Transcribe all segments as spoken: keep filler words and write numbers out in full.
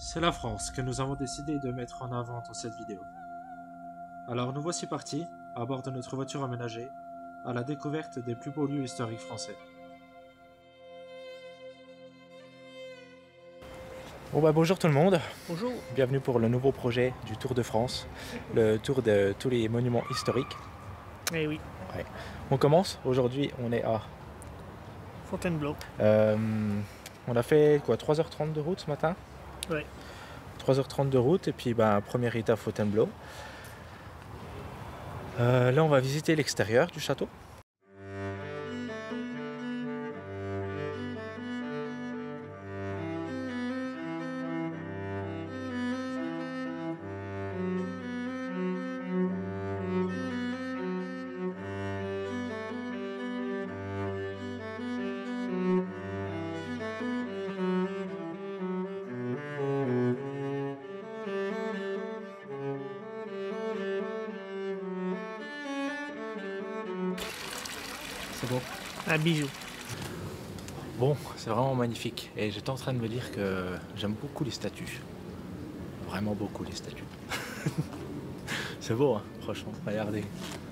C'est la France que nous avons décidé de mettre en avant dans cette vidéo. Alors nous voici partis, à bord de notre voiture aménagée, à la découverte des plus beaux lieux historiques français. Bon bah bonjour tout le monde. Bonjour. Bienvenue pour le nouveau projet du Tour de France, le tour de tous les monuments historiques. Eh oui. Ouais. On commence, aujourd'hui on est à... Fontainebleau. Euh, on a fait quoi, trois heures trente de route ce matin. Ouais. trois heures trente de route et puis bah, première étape Fontainebleau. Euh, là on va visiter l'extérieur du château. C'est beau. Un bijou. Bon, c'est vraiment magnifique. Et j'étais en train de me dire que j'aime beaucoup les statues. Vraiment beaucoup les statues. C'est beau, hein, franchement. Regardez.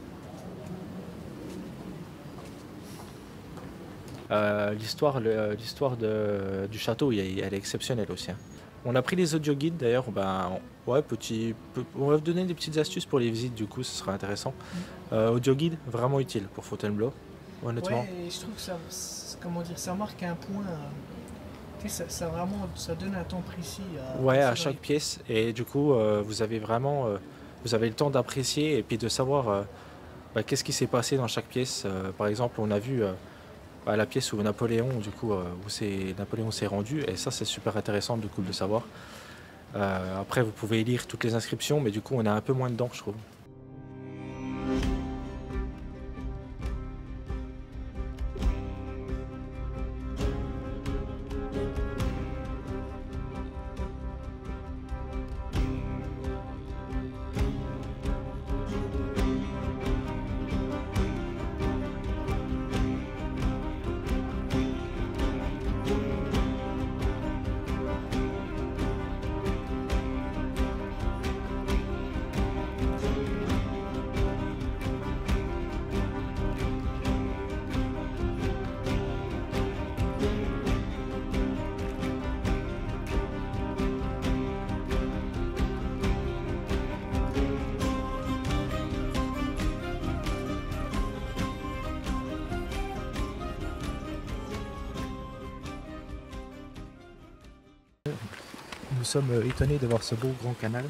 Euh, l'histoire le- l'histoire de- du château, elle est exceptionnelle aussi, hein. On a pris les audio guides d'ailleurs. Ben, on- ouais, petit, peu- on va vous donner des petites astuces pour les visites, du coup, ce sera intéressant. Euh, audio guide, vraiment utile pour Fontainebleau, honnêtement. Ouais, et je trouve que ça, c'est- comment dire, ça marque un point. euh, Tu sais, ça, ça vraiment, ça donne un temps précis. À, Ouais, à à chaque pièce. Et du coup, euh, vous avez vraiment euh, vous avez le temps d'apprécier et puis de savoir euh, bah, qu'est-ce qui s'est passé dans chaque pièce. Euh, par exemple, on a vu euh, bah, la pièce où Napoléon, du coup, euh, où c'est Napoléon s'est rendu. Et ça, c'est super intéressant du coup de le savoir. Euh, après, vous pouvez lire toutes les inscriptions, mais du coup, on est un peu moins dedans, je trouve. Nous sommes euh, étonnés de voir ce beau grand canal.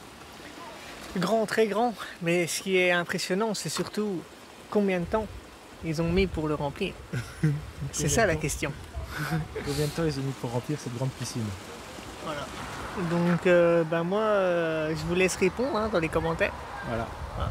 Grand, très grand. Mais ce qui est impressionnant, c'est surtout combien de temps ils ont mis pour le remplir. C'est ça la question. Combien de temps ils ont mis pour remplir cette grande piscine? Voilà. Donc, euh, ben moi, euh, je vous laisse répondre hein, dans les commentaires. Voilà.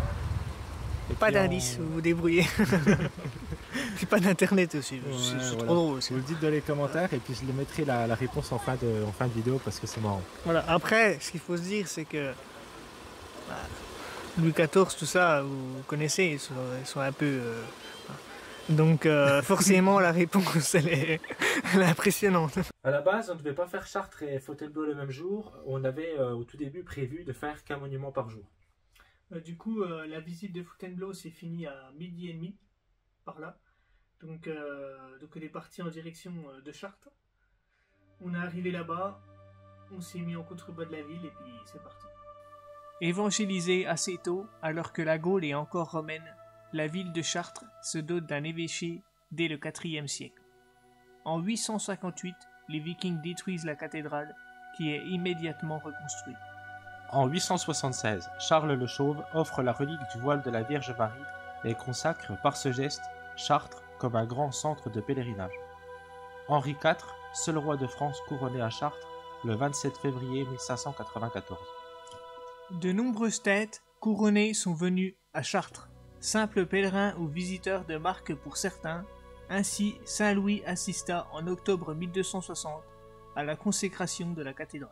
Et Pas puis d'indice, on- vous vous débrouillez. Puis pas d'internet aussi. Ouais, c'est c'est voilà. trop drôle aussi. Vous le dites dans les commentaires et puis je le mettrai la, la réponse en fin, de, en fin de vidéo parce que c'est marrant. Voilà. Après, ce qu'il faut se dire, c'est que bah, Louis quatorze, tout ça, vous connaissez, ils sont, ils sont un peu. euh, donc, euh, forcément, la réponse, elle est, elle est impressionnante. À la base, on ne devait pas faire Chartres et Fontainebleau le même jour. On avait euh, au tout début prévu de faire qu'un monument par jour. Euh, du coup, euh, la visite de Fontainebleau s'est finie à midi et demi, par là. Donc, euh, donc on est parti en direction euh, de Chartres. On est arrivé là-bas, on s'est mis en contrebas de la ville et puis c'est parti. Évangélisée assez tôt, alors que la Gaule est encore romaine, la ville de Chartres se dote d'un évêché dès le quatrième siècle. En huit cent cinquante-huit, les Vikings détruisent la cathédrale, qui est immédiatement reconstruite. En huit cent soixante-seize, Charles le Chauve offre la relique du voile de la Vierge Marie et consacre par ce geste Chartres comme un grand centre de pèlerinage. Henri quatre, seul roi de France couronné à Chartres le vingt-sept février mille cinq cent quatre-vingt-quatorze. De nombreuses têtes couronnées sont venues à Chartres, simples pèlerins ou visiteurs de marque pour certains. Ainsi, Saint Louis assista en octobre mille deux cent soixante à la consécration de la cathédrale.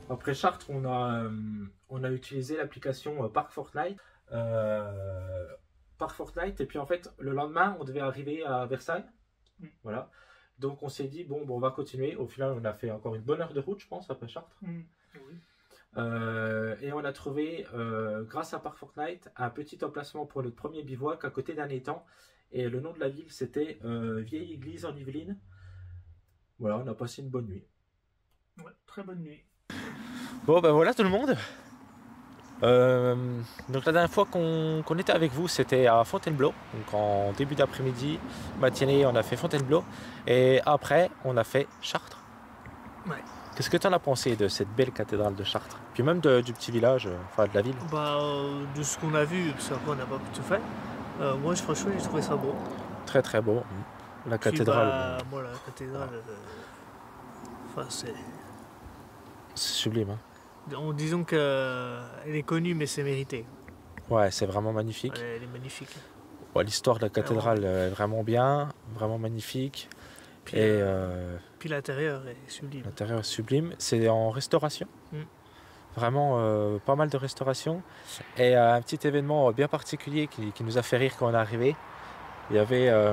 Après Chartres, on a, euh, on a utilisé l'application euh, Parc Fortnite. Euh, Parc Fortnite, et puis en fait, le lendemain, on devait arriver à Versailles. Mm. Voilà. Donc on s'est dit, bon, bon, on va continuer. Au final, on a fait encore une bonne heure de route, je pense, après Chartres. Mm. Oui. Euh, et on a trouvé, euh, grâce à Parc Fortnite, un petit emplacement pour notre premier bivouac à côté d'un étang. Et le nom de la ville, c'était euh, Vieille Église en Yvelines. Voilà, on a passé une bonne nuit. Ouais, très bonne nuit. Bon, ben voilà tout le monde. Euh, donc la dernière fois qu'on qu'on était avec vous, c'était à Fontainebleau. Donc en début d'après-midi, matinée, on a fait Fontainebleau. Et après, on a fait Chartres. Ouais. Qu'est-ce que tu en as pensé de cette belle cathédrale de Chartres? Puis même de, du petit village, euh, enfin de la ville? Bah, euh, de ce qu'on a vu, parce qu'après on n'a pas pu tout faire, euh, moi je- franchement j'ai trouvé ça beau. Très très beau. La Puis, cathédrale, bah, moi la cathédrale, euh, enfin c'est... c'est sublime. Hein. En disons qu'elle est connue mais c'est mérité. Ouais, c'est vraiment magnifique. Elle, elle est magnifique. Ouais, l'histoire de la cathédrale euh, est vraiment bien, vraiment magnifique. Puis, Et euh, euh, puis l'intérieur est sublime. l'intérieur est sublime. C'est en restauration. Mm. Vraiment euh, pas mal de restauration. Et euh, un petit événement bien particulier qui, qui nous a fait rire quand on est arrivé. Il y avait euh,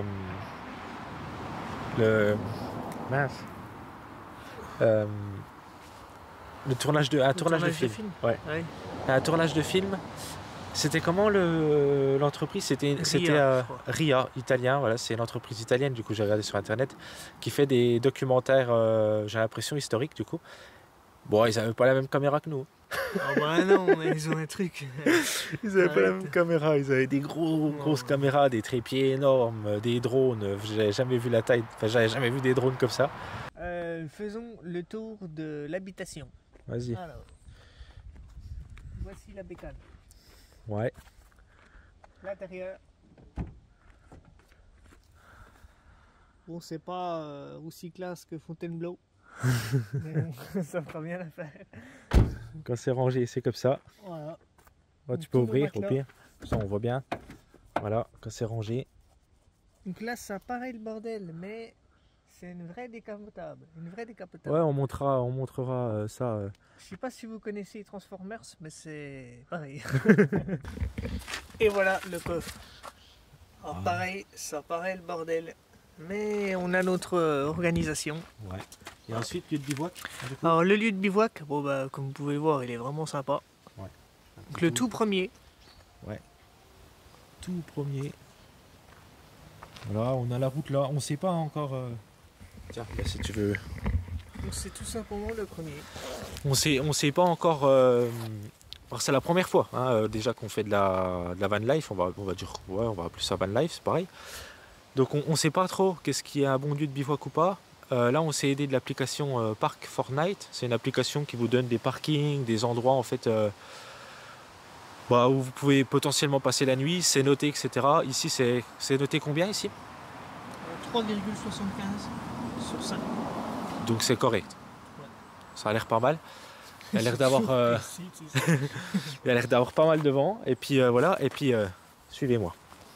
le... Mince. Euh, le tournage de... Un Le tournage, de film. Ouais. Ouais. Un tournage de film. C'était comment le l'entreprise? C'était Ria, c'était euh, je crois. Ria, italien. Voilà, c'est une entreprise italienne. Du coup, j'ai regardé sur internet, qui fait des documentaires. Euh, j'ai l'impression historiques. Du coup, bon, ils n'avaient pas la même caméra que nous. Ah bah non, mais ils ont un truc. Ils n'avaient pas la Arrête. même caméra. Ils avaient des gros grosses Non. caméras, des trépieds énormes, des drones. J'avais jamais vu la taille. Enfin, j'avais jamais vu des drones comme ça. Euh, faisons le tour de l'habitation. Vas-y. Alors, voici la bécane. Ouais. L'intérieur. Bon, c'est pas euh, aussi classe que Fontainebleau. Mais bon, ça fera bien l'affaire. Quand c'est rangé, c'est comme ça. Voilà. Ouais, tu Tous peux nos ouvrir au matelas. pire. Ça, on voit bien. Voilà, quand c'est rangé. Donc là, ça paraît le bordel, mais c'est une vraie décapotable. Une vraie décapotable. Ouais, on montrera, on montrera euh, ça. euh. Je sais pas si vous connaissez Transformers, mais c'est pareil. Et voilà le coffre. Alors Ah. pareil, ça paraît le bordel, mais on a notre euh, organisation. Ouais. Et ensuite, lieu de bivouac. du coup. Alors le lieu de bivouac, bon bah comme vous pouvez le voir, il est vraiment sympa. Ouais. Donc le tout premier. Tout premier. Voilà, on a la route là. On sait pas encore. euh. Tiens, bah, si tu veux. Donc c'est tout simplement le premier. On sait, on sait pas encore. euh, alors, c'est la première fois hein, euh, déjà qu'on fait de la, de la van life. On va, on va dire, ouais, on va appeler ça van life, c'est pareil. Donc on, on sait pas trop qu'est-ce qui est un bon lieu de bivouac ou pas. Euh, là, on s'est aidé de l'application euh, Parc Fortnite. C'est une application qui vous donne des parkings, des endroits en fait. euh, bah, où vous pouvez potentiellement passer la nuit, c'est noté, et cetera. Ici, c'est c'est noté combien ici? trois virgule soixante-quinze sur cinq. Donc c'est correct. Ouais. Ça a l'air pas mal. Il a l'air d'avoir euh, Si, c'est ça. il a l'air d'avoir pas mal de vent. Et puis euh, voilà, et puis euh, suivez-moi.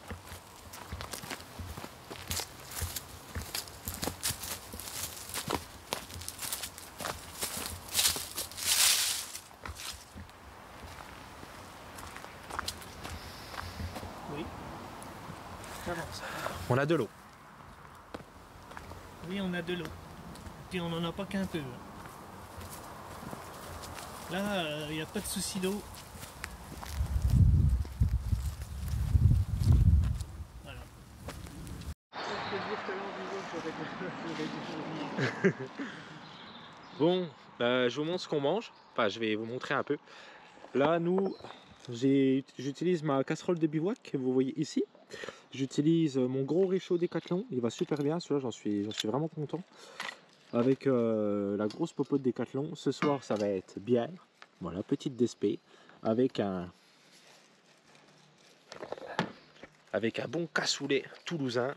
Oui. Avance. On a de l'eau. Oui, on a de l'eau. Puis on n'en a pas qu'un peu. Là, il n'y a pas de souci d'eau. Voilà. Bon, bah, je vous montre ce qu'on mange. Enfin, je vais vous montrer un peu. Là, nous, j'ai- j'utilise ma casserole de bivouac que vous voyez ici. J'utilise mon gros réchaud Décathlon. Il va super bien, celui-là, j'en suis, j'en suis vraiment content. Avec euh, la grosse popote Décathlon. Ce soir, ça va être bière. Voilà, petite despé. Avec un... Avec un bon cassoulet toulousain.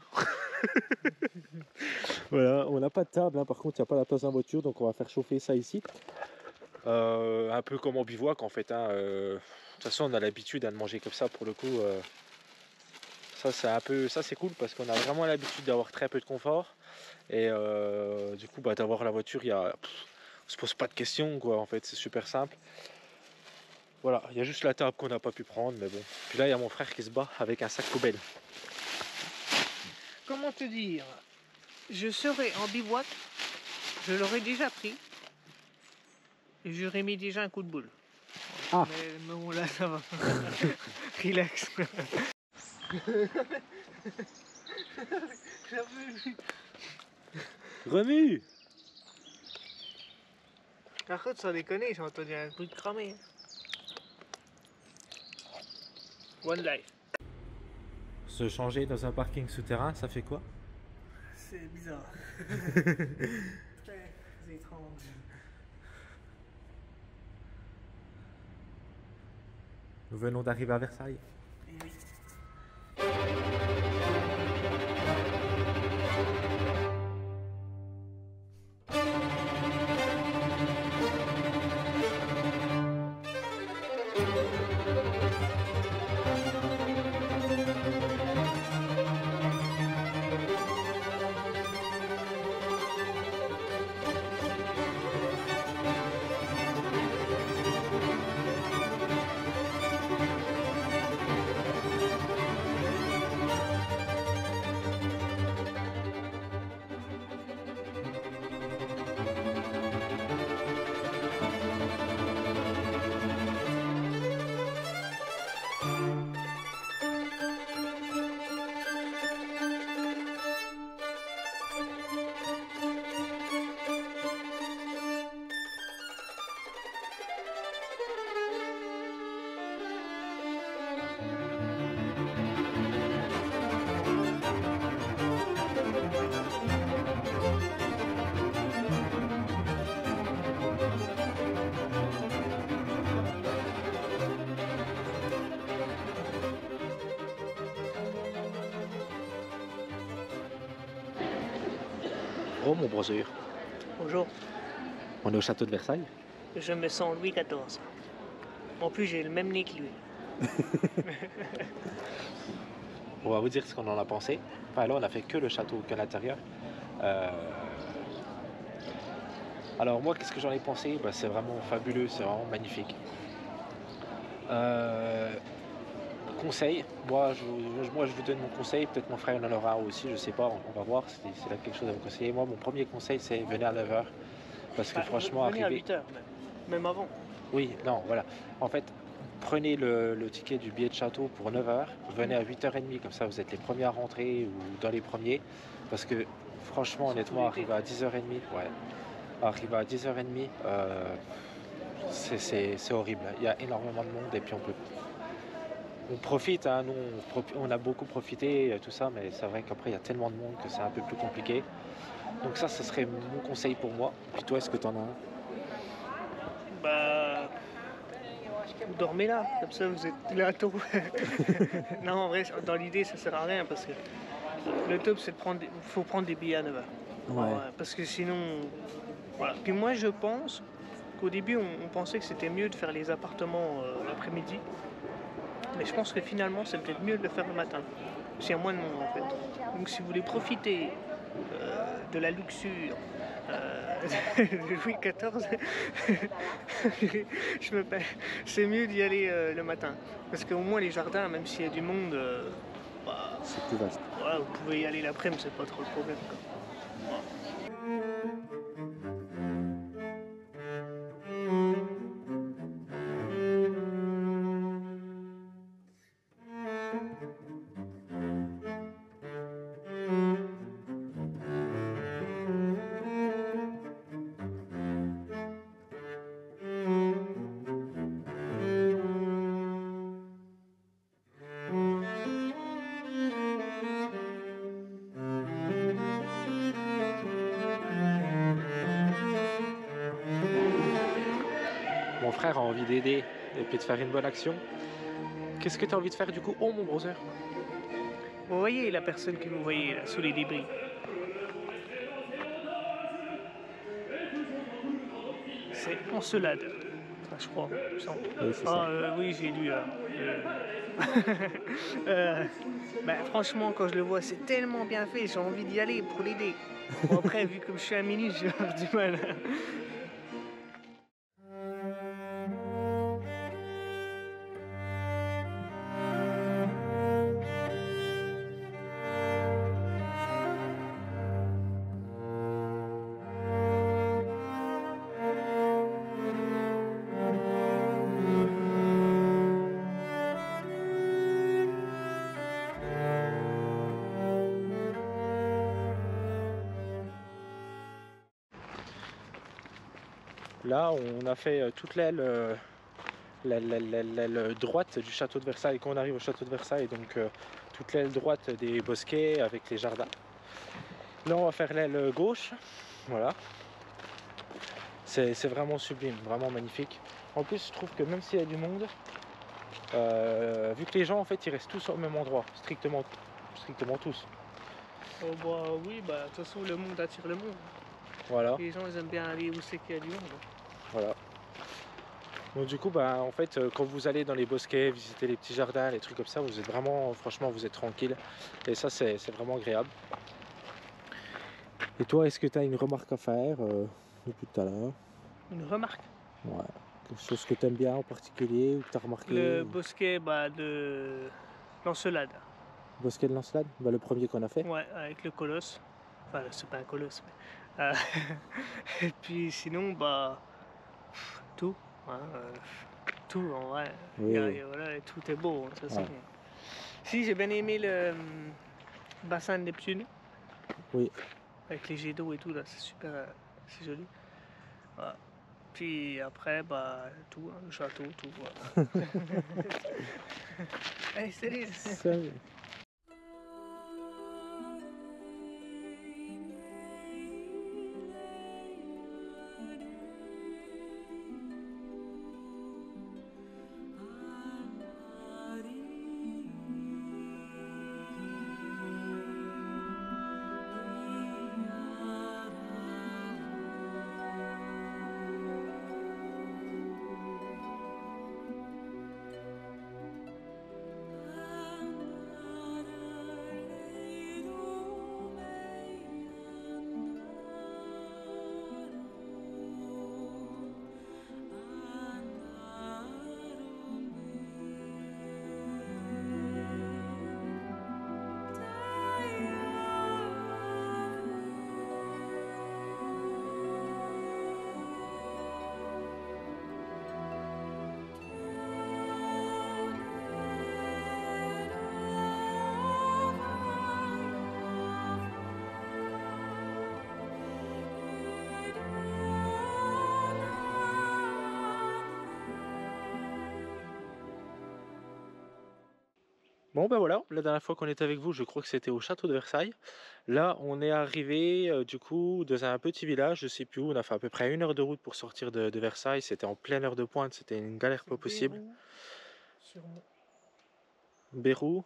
Voilà, on n'a pas de table, hein. Par contre il n'y a pas la place dans la voiture, donc on va faire chauffer ça ici. Euh, un peu comme en bivouac en fait. Hein. Euh, de toute façon on a l'habitude hein, de manger comme ça pour le coup. Euh, ça c'est un peu, ça c'est cool parce qu'on a vraiment l'habitude d'avoir très peu de confort. Et euh, du coup bah, d'avoir la voiture, il y a, pff, se pose pas de questions, quoi, en fait, c'est super simple. Voilà, il y a juste la table qu'on n'a pas pu prendre, mais bon. Puis là, il y a mon frère qui se bat avec un sac poubelle. Comment te dire? Je serais en bivouac, je l'aurais déjà pris, et j'aurais mis déjà un coup de boule. Ah. Mais, mais bon, là, ça va. Relax. Remue! Par contre, sans déconner, j'ai entendu un bruit de cramer. One life. Se changer dans un parking souterrain, ça fait quoi? C'est bizarre. Très étrange. Nous venons d'arriver à Versailles. Et oui. Oh mon brother, Bonjour, on est au château de Versailles. je me sens Louis quatorze. En plus, j'ai le même nez que lui. On va vous dire ce qu'on en a pensé. Enfin là on a fait que le château, que l'intérieur. Euh... Alors moi qu'est-ce que j'en ai pensé? Bah, c'est vraiment fabuleux, c'est vraiment magnifique. Euh... Conseil, moi je, moi je vous donne mon conseil, peut-être mon frère en aura aussi, je sais pas, on, on va voir, c'est là quelque chose à vous conseiller. Moi mon premier conseil c'est venez à neuf heures. Parce que Bah, franchement venez arriver... à huit heures même, même avant. Oui, non, voilà. En fait, prenez le, le ticket du billet de château pour neuf heures, venez à huit heures trente, comme ça vous êtes les premiers à rentrer ou dans les premiers. Parce que franchement, honnêtement, arriver à dix heures trente, ouais, arriver à dix heures trente, euh, c'est horrible. Il y a énormément de monde et puis on peut... On profite, hein, nous on, on a beaucoup profité, tout ça, mais c'est vrai qu'après il y a tellement de monde que c'est un peu plus compliqué. Donc ça, ce serait mon conseil pour moi. Puis toi, est-ce que tu en as un? Bah... Vous dormez là, comme ça vous êtes là tôt. Non, en vrai, dans l'idée, ça sert à rien parce que le top, c'est de prendre... Il faut prendre des billets à neuf heures. Ouais. Ouais, parce que sinon... Voilà. Puis moi, je pense qu'au début, on, on pensait que c'était mieux de faire les appartements euh, l'après-midi. Mais je pense que finalement, c'est peut-être mieux de le faire le matin. S'il y a moins de monde, en fait. Donc, si vous voulez profiter euh, de la luxure euh, de Louis quatorze, je me c'est mieux d'y aller euh, le matin. Parce qu'au moins, les jardins, même s'il y a du monde, euh, bah, c'est plus vaste. Voilà, vous pouvez y aller l'après-midi, c'est pas trop le problème, quoi. Mon frère a envie d'aider et puis de faire une bonne action. Qu'est-ce que tu as envie de faire du coup? Oh mon brother. Vous voyez la personne que vous voyez là, sous les débris? C'est Encelade, enfin, je crois. il me semble. Oui, c'est Ah, ça. euh, oui, j'ai lu. Euh, euh, bah, franchement, quand je le vois, c'est tellement bien fait, j'ai envie d'y aller pour l'aider. Bon, après, vu comme je suis à minuit, j'ai du mal. Là, on a fait euh, toute l'aile euh, l'aile- l'aile- l'aile- l'aile droite du château de Versailles. Quand on arrive au château de Versailles, donc euh, toute l'aile droite des bosquets avec les jardins. Là, on va faire l'aile gauche. Voilà. C'est c'est vraiment sublime, vraiment magnifique. En plus, je trouve que même s'il y a du monde, euh, vu que les gens, en fait, ils restent tous au même endroit, strictement, strictement tous. Oh bah oui, bah de toute façon le monde attire le monde. Voilà, Les gens ils aiment bien aller où c'est qu'il y a du monde. voilà. Donc du coup, bah, en fait, euh, quand vous allez dans les bosquets, visiter les petits jardins, les trucs comme ça, vous êtes vraiment, franchement, vous êtes tranquille. Et ça, c'est c'est vraiment agréable. Et toi, est-ce que tu as une remarque à faire euh, depuis tout à l'heure? Une remarque. Ouais. Quelque chose que tu aimes bien en particulier ou que tu as remarqué? Le bosquet bah, de l'Encelade. Bosquet de Lancelade, bah, le premier qu'on a fait. Ouais, avec le colosse. Enfin, c'est pas un colosse, mais. euh, Et puis sinon, bah. Tout. Hein, euh, tout, en vrai. Oui, Y a- oui. y a- voilà, tout est beau, de toute façon. Ouais. Si, j'ai bien aimé le hum, bassin de Neptune. Oui. Avec les jets d'eau et tout, là, c'est super. euh, C'est joli. Voilà. Puis après, bah, tout, hein, le château, tout. Voilà. Allez, salut! Salut. Bon ben voilà, la dernière fois qu'on était avec vous, je crois que c'était au château de Versailles. Là, on est arrivé euh, du coup dans un petit village, je sais plus où, on a fait à peu près une heure de route pour sortir de, de Versailles, c'était en pleine heure de pointe, c'était une galère pas possible. Bérou, sur Mo- Bérou,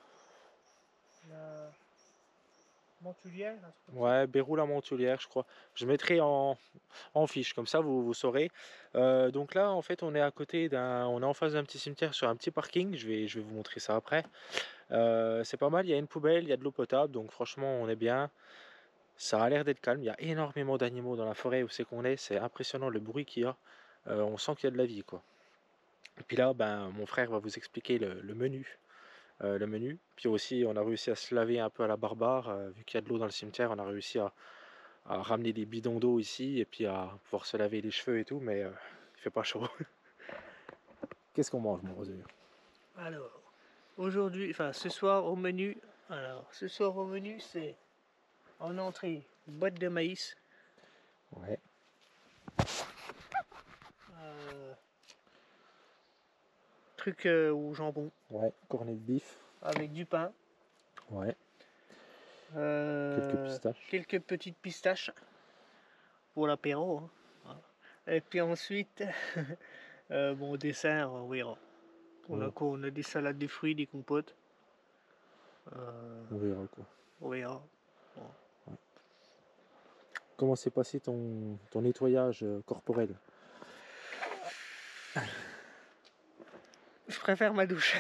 la Montulière, un truc comme ça. ouais, Bérou la Montoulière, je crois. Je mettrai en, en fiche, comme ça vous, vous saurez. Euh, donc là, en fait, on est à côté d'un, on est en face d'un petit cimetière sur un petit parking, je vais, je vais vous montrer ça après. Euh, c'est pas mal, il y a une poubelle, il y a de l'eau potable, donc franchement, on est bien. Ça a l'air d'être calme, il y a énormément d'animaux dans la forêt où c'est qu'on est, c'est impressionnant le bruit qu'il y a. Euh, on sent qu'il y a de la vie, quoi. Et puis là, ben, mon frère va vous expliquer le, le menu. Euh, le menu. Puis aussi, on a réussi à se laver un peu à la barbare. Euh, vu qu'il y a de l'eau dans le cimetière, on a réussi à, à ramener des bidons d'eau ici et puis à pouvoir se laver les cheveux et tout, mais euh, il fait pas chaud. Qu'est-ce qu'on mange, mon Rosé? Alors, aujourd'hui, enfin ce soir au menu, alors ce soir au menu c'est en entrée boîte de maïs, Ouais, euh, truc euh, au jambon ouais, cornet de bif. avec du pain, Ouais, quelques euh, pistaches. quelques petites pistaches pour l'apéro. Hein. Voilà. Et puis ensuite, euh, bon dessert, on verra. On a Ouais, quoi? On a des salades de fruits, des compotes. Euh, on verra quoi. on verra. Bon. Comment s'est passé ton, ton nettoyage euh, corporel? Je préfère ma douche.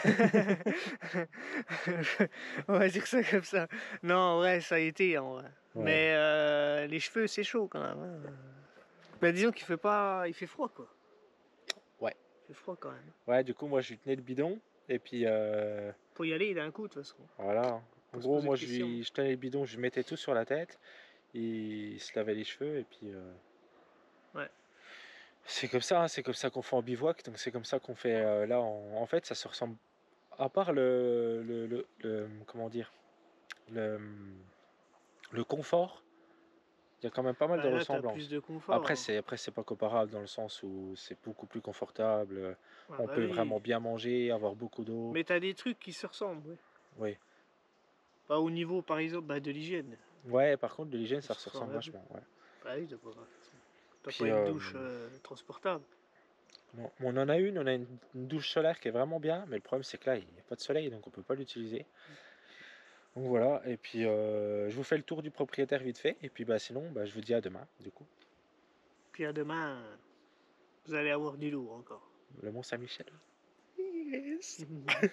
On va dire ça comme ça. Non, en vrai, ça a été. En vrai. Ouais. Mais euh, les cheveux, c'est chaud quand même. Hein. Mais disons qu'il fait pas, il fait froid quoi. Ouais. Il fait froid quand même. Ouais, du coup, moi, je lui tenais le bidon. Et puis, euh, Faut y aller d'un coup de toute façon. voilà. En Faut se gros, poser moi, de je, questions. lui, je tenais le bidon, je lui mettais tout sur la tête. Il se lavait les cheveux. Et puis, euh, Ouais. c'est comme ça, hein, c'est comme ça qu'on fait en bivouac. Donc, c'est comme ça qu'on fait euh, là. En, en fait, ça se ressemble. À part le, le, le- le- comment dire, le, le confort, Il y a quand même pas mal Bah, de là, t'as ressemblances. plus de confort. Après, hein. c'est après c'est pas comparable dans le sens où c'est beaucoup plus confortable. Ah, On bah peut oui. vraiment bien manger, avoir beaucoup d'eau. Mais t'as des trucs qui se ressemblent, ouais. Oui. Pas au niveau, par exemple, bah, de l'hygiène. Ouais, par contre, de l'hygiène, ça Ça se se ressemble ressemble vachement. Ouais. Bah oui, t'as pas, t'as Puis, pas une euh, douche euh, transportable. non, on en a une, on a une, une douche solaire qui est vraiment bien, mais le problème c'est que là, il n'y a pas de soleil, donc on peut pas l'utiliser. Donc voilà, et puis euh, je vous fais le tour du propriétaire vite fait, et puis bah sinon, bah, je vous dis à demain, du coup. Puis à demain, euh, vous allez avoir du lourd encore. Le Mont Saint-Michel. Yes.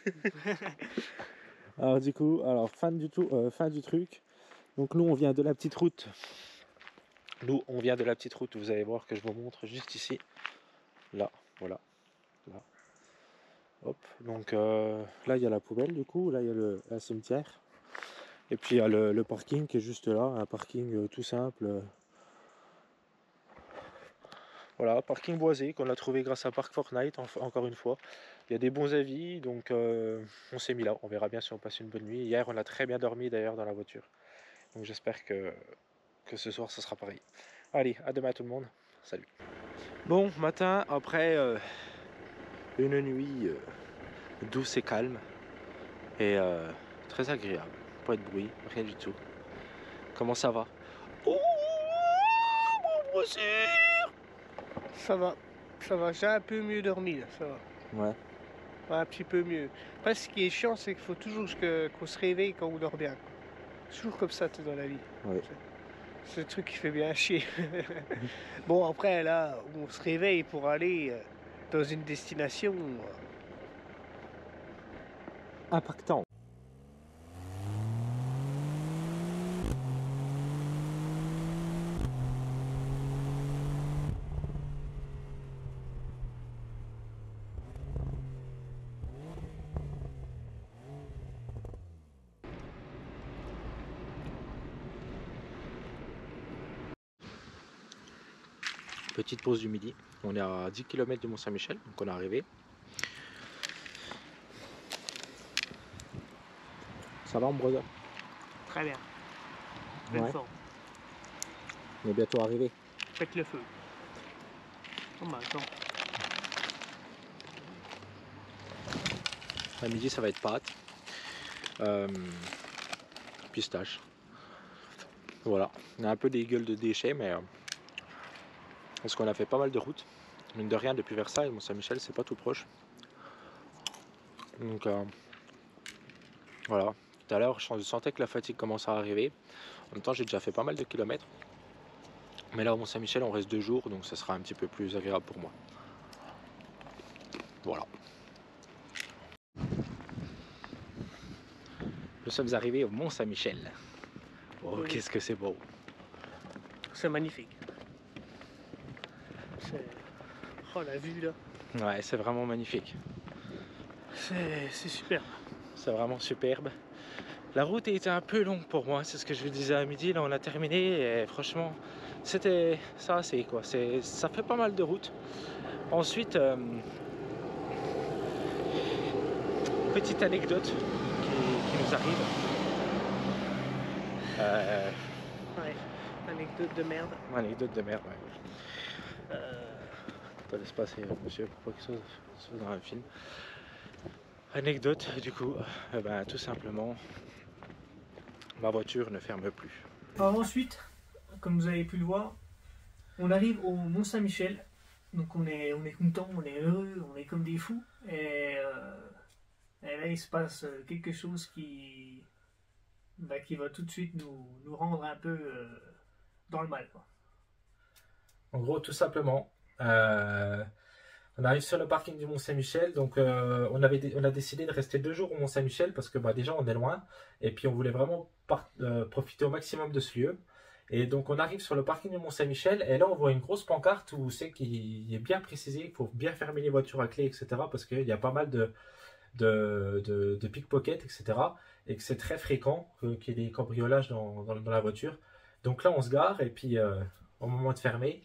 Alors du coup, alors fin du, tout, euh, fin du truc. Donc nous, on vient de la petite route. Nous, on vient de la petite route, vous allez voir que je vous montre juste ici. Là, voilà. Là. Hop, donc euh, là, il y a la poubelle, du coup. Là, il y a le la cimetière. Et puis, il y a le, le parking qui est juste là. Un parking euh, tout simple. Voilà, parking boisé qu'on a trouvé grâce à Park Fortnite, en, encore une fois. Il y a des bons avis, donc euh, on s'est mis là. On verra bien si on passe une bonne nuit. Hier, on a très bien dormi d'ailleurs dans la voiture. Donc j'espère que, que ce soir, ce sera pareil. Allez, à demain tout le monde. Salut. Bon, matin, après euh, une nuit euh, douce et calme. Et euh, très agréable. Pas de bruit, rien du tout. Comment ça va? Oh, mon brossure! Ça va, ça va. J'ai un peu mieux dormi, là, ça va. Ouais. Ouais, un petit peu mieux. Après, ce qui est chiant, c'est qu'il faut toujours que- qu'on se réveille quand on dort bien. quoi. C'est toujours comme ça, tout dans la vie. Ouais. C'est- C'est le truc qui fait bien chier. Bon, après, là, on se réveille pour aller euh, dans une destination. euh, Impactant. Petite pause du midi. On est à dix kilomètres du Mont Saint-Michel, donc on est arrivé. Ça va, mon brother? Très bien. Pleine Ouais. forme. On est bientôt arrivé. Faites le feu. Oh, bah, attends. À midi, ça va être pâtes. Euh, pistache. Voilà. On a un peu des gueules de déchets, mais euh, parce qu'on a fait pas mal de routes. Mine de rien, depuis Versailles, Mont Saint-Michel, c'est pas tout proche. Donc euh, voilà. Tout à l'heure, je sentais que la fatigue commençait à arriver. En même temps, j'ai déjà fait pas mal de kilomètres. Mais là, au Mont Saint-Michel, on reste deux jours, donc ça sera un petit peu plus agréable pour moi. Voilà. Nous sommes arrivés au Mont Saint-Michel. Oh, Oui. qu'est-ce que c'est beau. C'est magnifique. C'est... Oh, la vue, là. Ouais, c'est vraiment magnifique. C'est, c'est superbe. C'est vraiment superbe. La route était un peu longue pour moi, c'est ce que je vous disais à midi. Là, on a terminé et franchement, c'était ça assez quoi. C'est, ça fait pas mal de route. Ensuite, euh, petite anecdote qui, qui nous arrive. Euh, Ouais. Anecdote de merde. anecdote de merde. Ouais. Euh, Pas l'espace, monsieur, pour pas quelque chose soit dans un film. Anecdote, du coup, euh, ben, tout simplement, ma voiture ne ferme plus. Alors ensuite, comme vous avez pu le voir, on arrive au Mont Saint-Michel. Donc on est, on est content, on est heureux, on est comme des fous. Et, euh, et là il se passe quelque chose qui, bah, qui va tout de suite nous, nous rendre un peu euh, dans le mal, quoi. En gros, tout simplement, euh, on arrive sur le parking du Mont-Saint-Michel. Donc, euh, on, avait, on a décidé de rester deux jours au Mont-Saint-Michel parce que bah, déjà, on est loin. Et puis, on voulait vraiment par- euh, profiter au maximum de ce lieu. Et donc, on arrive sur le parking du Mont-Saint-Michel. Et là, on voit une grosse pancarte où c'est qu'il est bien précisé qu'il faut bien fermer les voitures à clé, et cetera. Parce qu'il y a pas mal de, de, de, de pickpockets, et cetera. Et que c'est très fréquent que- qu'il y ait des cambriolages dans, dans, dans la voiture. Donc là, on se gare. Et puis, euh, au moment de fermer,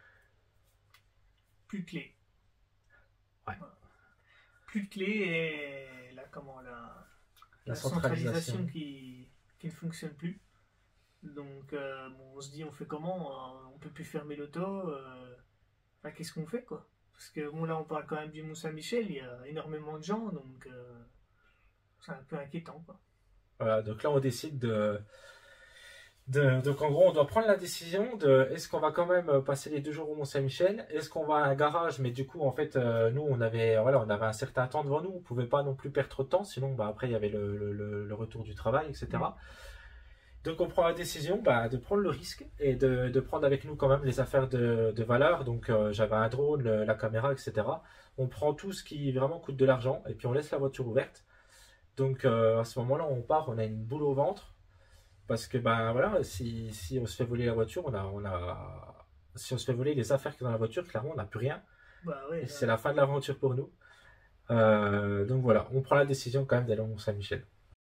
Plus de clés. Ouais. Voilà. Plus de clés et là, comment, la, la la centralisation qui, qui ne fonctionne plus. Donc euh, bon, on se dit on fait comment, euh, on peut plus fermer l'auto, euh, enfin, qu'est-ce qu'on fait quoi? Parce que bon là on parle quand même du Mont-Saint-Michel, il y a énormément de gens, donc euh, c'est un peu inquiétant quoi. Voilà, donc là on décide de, de... Donc en gros on doit prendre la décision de est-ce qu'on va quand même passer les deux jours au Mont-Saint-Michel? Est-ce qu'on va à un garage? Mais du coup en fait euh, nous on avait, voilà, on avait un certain temps devant nous, on pouvait pas non plus perdre trop de temps, sinon bah, après il y avait le, le, le retour du travail, et cetera. Mmh. Donc on prend la décision bah, de prendre le risque et de, de prendre avec nous quand même les affaires de, de valeur. Donc euh, j'avais un drone, le, la caméra, et cetera. On prend tout ce qui vraiment coûte de l'argent et puis on laisse la voiture ouverte. Donc euh, à ce moment-là on part, on a une boule au ventre parce que bah voilà, si, si on se fait voler la voiture, on a, on a, si on se fait voler les affaires qui sont dans la voiture, clairement on n'a plus rien. Bah ouais, c'est la fin de l'aventure pour nous. Euh, donc voilà, on prend la décision quand même d'aller au Mont-Saint-Michel.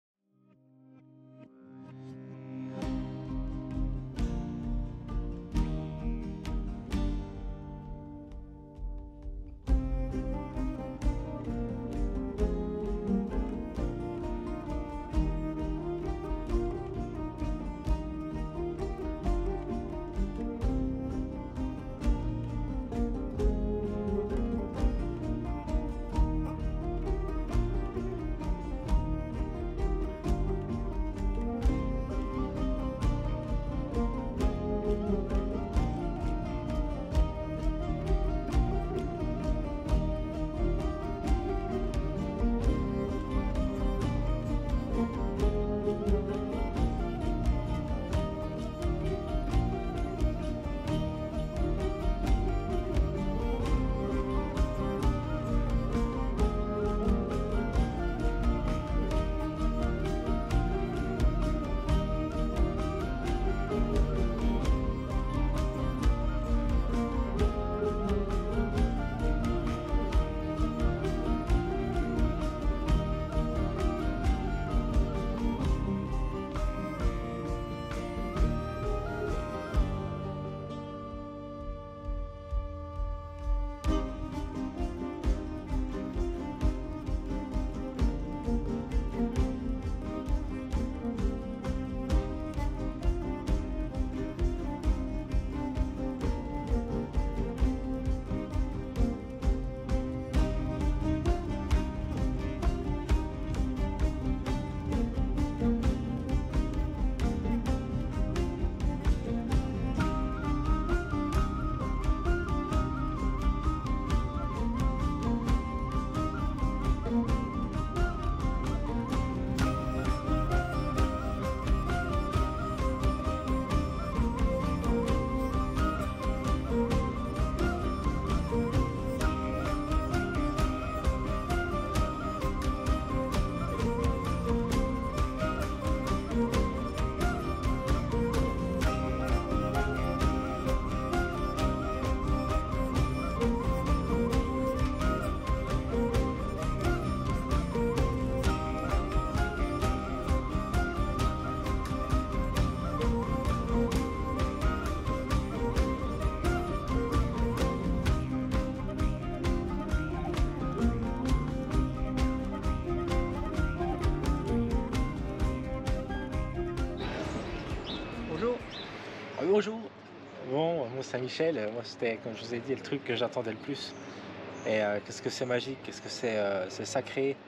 Bonjour. Bon, Mont-Saint-Michel, moi c'était, comme je vous ai dit, le truc que j'attendais le plus. Et euh, qu'est-ce que c'est magique, qu'est-ce que c'est euh, c'est sacré,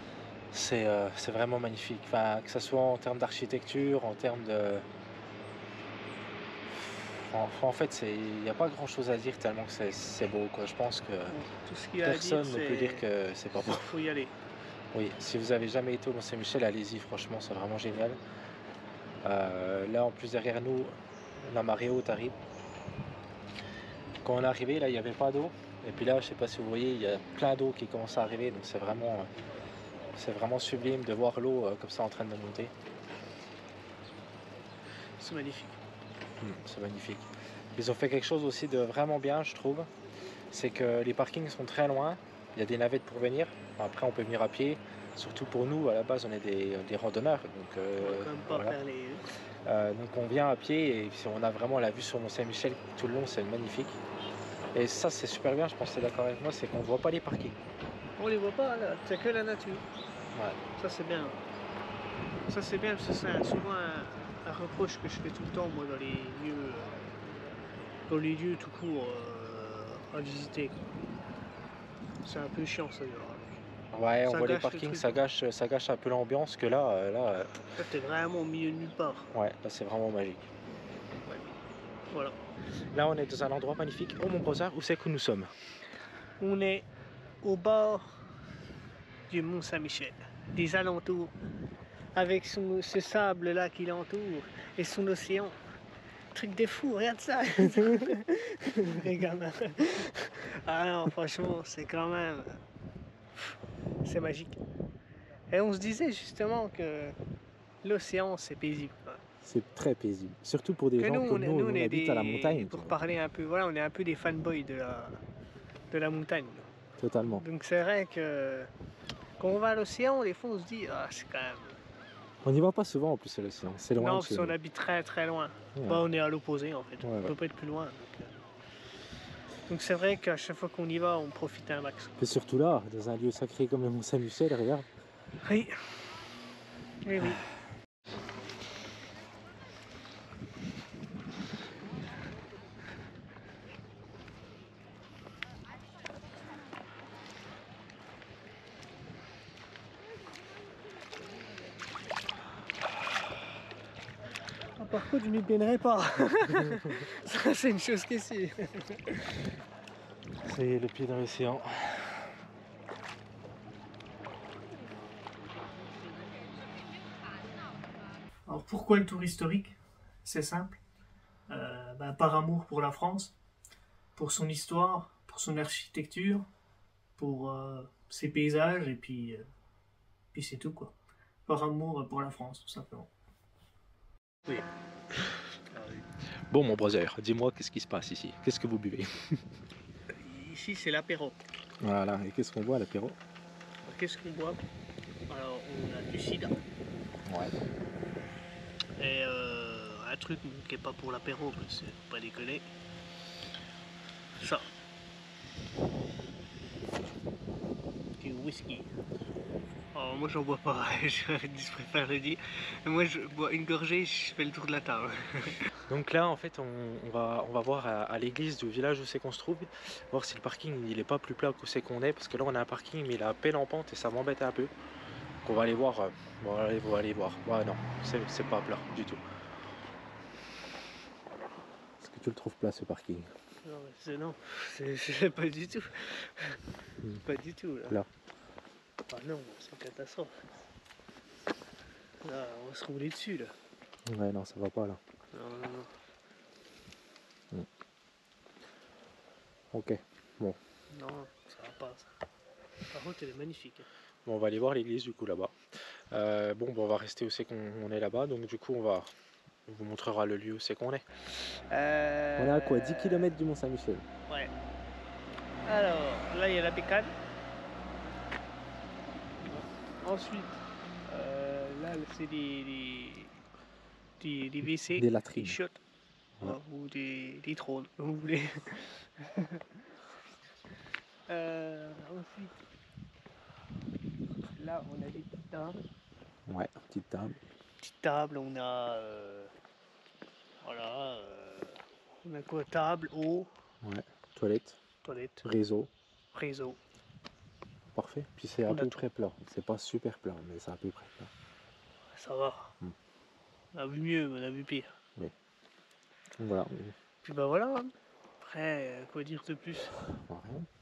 c'est euh, c'est vraiment magnifique. Enfin, que ce soit en termes d'architecture, en termes de... En, en fait, il n'y a pas grand-chose à dire tellement que c'est beau, quoi. Je pense que Tout ce qu'il y a personne à dire, ne peut dire que c'est pas beau. Il faut y aller. Oui, si vous avez jamais été au Mont-Saint-Michel, allez-y, franchement, c'est vraiment génial. Euh, là, en plus, derrière nous, la marée haute arrive. Quand on est arrivé, là, il n'y avait pas d'eau. Et puis là, je sais pas si vous voyez, il y a plein d'eau qui commence à arriver. Donc c'est vraiment, c'est vraiment sublime de voir l'eau euh, comme ça en train de monter. C'est magnifique. Mmh, c'est magnifique. Ils ont fait quelque chose aussi de vraiment bien, je trouve. C'est que les parkings sont très loin. Il y a des navettes pour venir. Après, on peut venir à pied. Surtout pour nous, à la base, on est des, des randonneurs. Donc, euh, on va quand même pas voilà. faire les... Euh, donc on vient à pied et on a vraiment la vue sur Mont-Saint-Michel tout le long, c'est magnifique. Et ça c'est super bien, je pense que tu es d'accord avec moi, c'est qu'on ne voit pas les parkings. On les voit pas là, c'est que la nature. Ouais. Ça c'est bien. Ça c'est bien parce que c'est souvent un, un reproche que je fais tout le temps, moi, dans les lieux, euh, dans les lieux tout court euh, à visiter. C'est un peu chiant, ça. Ouais, on Ça voit les gâche le parkings, truc. ça gâche, ça gâche un peu l'ambiance que là, euh, là, euh, Là, t'es vraiment au milieu de nulle part. ouais, là c'est vraiment magique. Ouais. Voilà. Là, on est dans un endroit magnifique. Oh mon brother, où c'est que nous sommes? On est au bord du Mont Saint-Michel, des alentours, avec son, ce sable-là qui l'entoure et son océan. Truc de fou, regarde ça. Les gamins. Ah non, franchement, c'est quand même... C'est magique. Et on se disait justement que l'océan, c'est paisible. C'est très paisible, surtout pour des Que gens nous, comme on, est- nous, nous, on, on est habite des... à la montagne. Pour tu vois. parler un peu, voilà, on est un peu des fanboys de la, de la montagne. Totalement. Donc c'est vrai que quand on va à l'océan, des fois on se dit, ah, c'est quand même... On n'y va pas souvent en plus à l'océan, c'est loin Non, de parce chez qu'on nous. habite très très loin. Ouais. Bah, on est à l'opposé en fait, Ouais, on ouais. peut pas être plus loin. Donc euh. donc c'est vrai qu'à chaque fois qu'on y va, on profite un max. Et surtout là, dans un lieu sacré comme le Mont Saint-Michel, regarde. Oui. Oui, oui. Ah, par contre, je ne m'y baignerai pas. Ça, c'est une chose qui est sûre. C'est le pied dans l'océan. Alors pourquoi le tour historique? C'est simple. Euh, ben, par amour pour la France, pour son histoire, pour son architecture, pour euh, ses paysages, et puis, euh, puis c'est tout quoi. Par amour pour la France, tout simplement. Oui. Bon mon brother, dis-moi qu'est-ce qui se passe ici? Qu'est-ce que vous buvez? Ici, c'est l'apéro. Voilà, et qu'est-ce qu'on boit à l'apéro? Qu'est-ce qu'on boit? Alors, on a du cidre. Ouais. Et euh, un truc qui n'est pas pour l'apéro, mais c'est pas déconner. Ça. Du whisky. Alors, moi, j'en bois pas, je préfère le dire. Moi, je bois une gorgée, je fais le tour de la table. Donc là en fait on, on va, on va voir à, à l'église du village où c'est qu'on se trouve, voir si le parking il est pas plus plat que c'est qu'on est, parce que là on a un parking mais il est à peine en pente et ça m'embête un peu. Donc on va aller voir, euh, on va aller, on va aller voir. Ouais non, c'est pas plat du tout. Est-ce que tu le trouves plat ce parking? Non, c'est non, c'est pas du tout. Hmm. Pas du tout là. Là. Ah non, c'est une catastrophe. Là, on va se rouler dessus là. Ouais non ça va pas là. Non, non, non. Hmm. Ok, bon. Non, ça va pas. Ça. Par contre, elle est magnifique. Bon, on va aller voir l'église du coup là-bas. Euh, bon, bon, on va rester où c'est qu'on est là-bas, donc du coup on va, on vous montrera le lieu où c'est qu'on est. Euh... On est à quoi, dix kilomètres du Mont Saint-Michel? Ouais. Alors, là il y a la bécane. Ensuite, euh, là c'est des, des, des, des W C, Des latrines. des chiottes, Ouais. ou des, des trônes, comme vous voulez. euh, ensuite, là on a des petites tables. Ouais, petite table. Petite table, on a, euh, voilà, euh, on a quoi? Table, eau, Ouais, toilette, toilette, réseau. réseau. Parfait. Puis c'est à On a peu tout. près plat. C'est pas super plat, mais c'est à peu près plat. Ça va. Hmm. On a vu mieux, mais on a vu pire. Donc voilà. Puis bah voilà. hein. Après, euh, quoi dire de plus? On voit rien.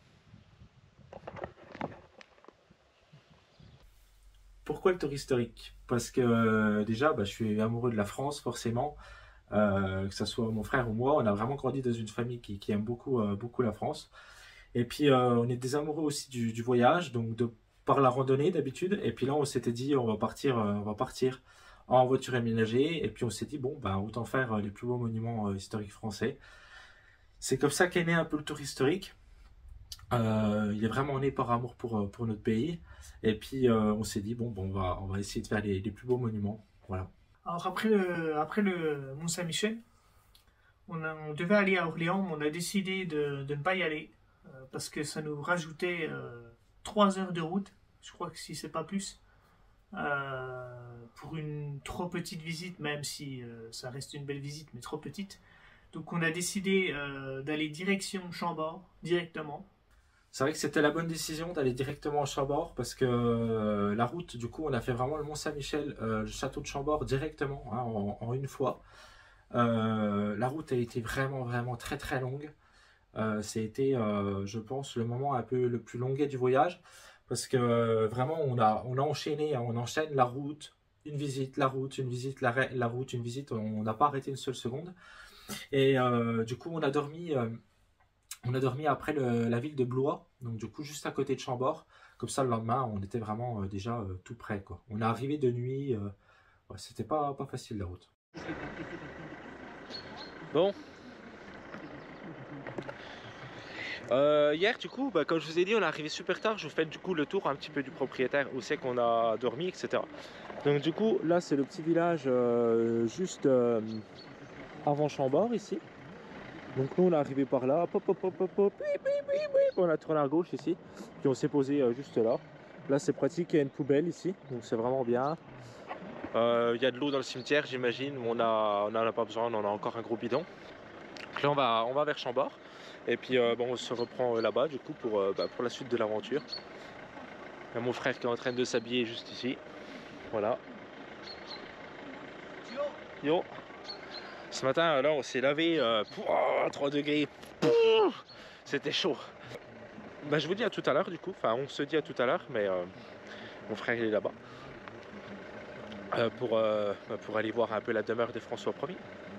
Pourquoi le tour historique? Parce que euh, déjà, bah, je suis amoureux de la France, forcément. Euh, que ce soit mon frère ou moi, on a vraiment grandi dans une famille qui, qui aime beaucoup, euh, beaucoup la France. Et puis, euh, on est des amoureux aussi du, du voyage, donc de par la randonnée d'habitude. Et puis là, on s'était dit, on va partir, euh, on va partir en voiture aménagée. Et puis, on s'est dit, bon, bah, autant faire euh, les plus beaux monuments euh, historiques français. C'est comme ça qu'est né un peu le tour historique. Euh, il est vraiment né par amour pour, pour notre pays. Et puis, euh, on s'est dit, bon, bon, on va, on va essayer de faire les, les plus beaux monuments. Voilà. Alors après le, après le Mont Saint-Michel, on, a- on devait aller à Orléans, mais on a décidé de, de ne pas y aller euh, parce que ça nous rajoutait euh, trois heures de route, je crois que si c'est pas plus, euh, pour une trop petite visite, même si euh, ça reste une belle visite, mais trop petite. Donc on a décidé euh, d'aller direction Chambord, directement. C'est vrai que c'était la bonne décision d'aller directement à Chambord parce que euh, la route, du coup, on a fait vraiment le Mont-Saint-Michel, euh, le château de Chambord directement, hein, en, en une fois. Euh, la route a été vraiment, vraiment très, très longue. Euh, C'était, euh, je pense, le moment un peu le plus longuet du voyage parce que euh, vraiment, on a, on a enchaîné, hein, on enchaîne la route, une visite, la route, une visite, la, la route, une visite. On n'a pas arrêté une seule seconde. Et euh, du coup, on a dormi. Euh, On a dormi après le, la ville de Blois, donc du coup juste à côté de Chambord. Comme ça le lendemain, on était vraiment euh, déjà euh, tout près, quoi. On est arrivé de nuit, euh, ouais, c'était pas, pas facile la route. Bon. Euh, hier, du coup, bah, comme je vous ai dit, on est arrivé super tard. Je vous fais du coup le tour un petit peu du propriétaire, où c'est qu'on a dormi, et cetera. Donc du coup, là c'est le petit village euh, juste euh, avant Chambord ici. Donc nous on est arrivé par là, pop, pop, pop, pop, pop, pip, pip, pip, pip. On a tourné à gauche ici, puis on s'est posé euh, juste là. Là c'est pratique, il y a une poubelle ici, donc c'est vraiment bien. Euh, il y a de l'eau dans le cimetière j'imagine, mais on a, on en a pas besoin, on en a encore un gros bidon. Donc là on va, on va vers Chambord, et puis euh, bon, on se reprend euh, là-bas du coup pour, euh, bah, pour la suite de l'aventure. Il y a mon frère qui est en train de s'habiller juste ici, voilà. Yo. Ce matin, là, on s'est lavé, euh, pouah, trois degrés, c'était chaud. Bah, je vous dis à tout à l'heure, du coup, enfin, on se dit à tout à l'heure, mais euh, mon frère, il est là-bas. Euh, pour, euh, pour aller voir un peu la demeure de François Ier.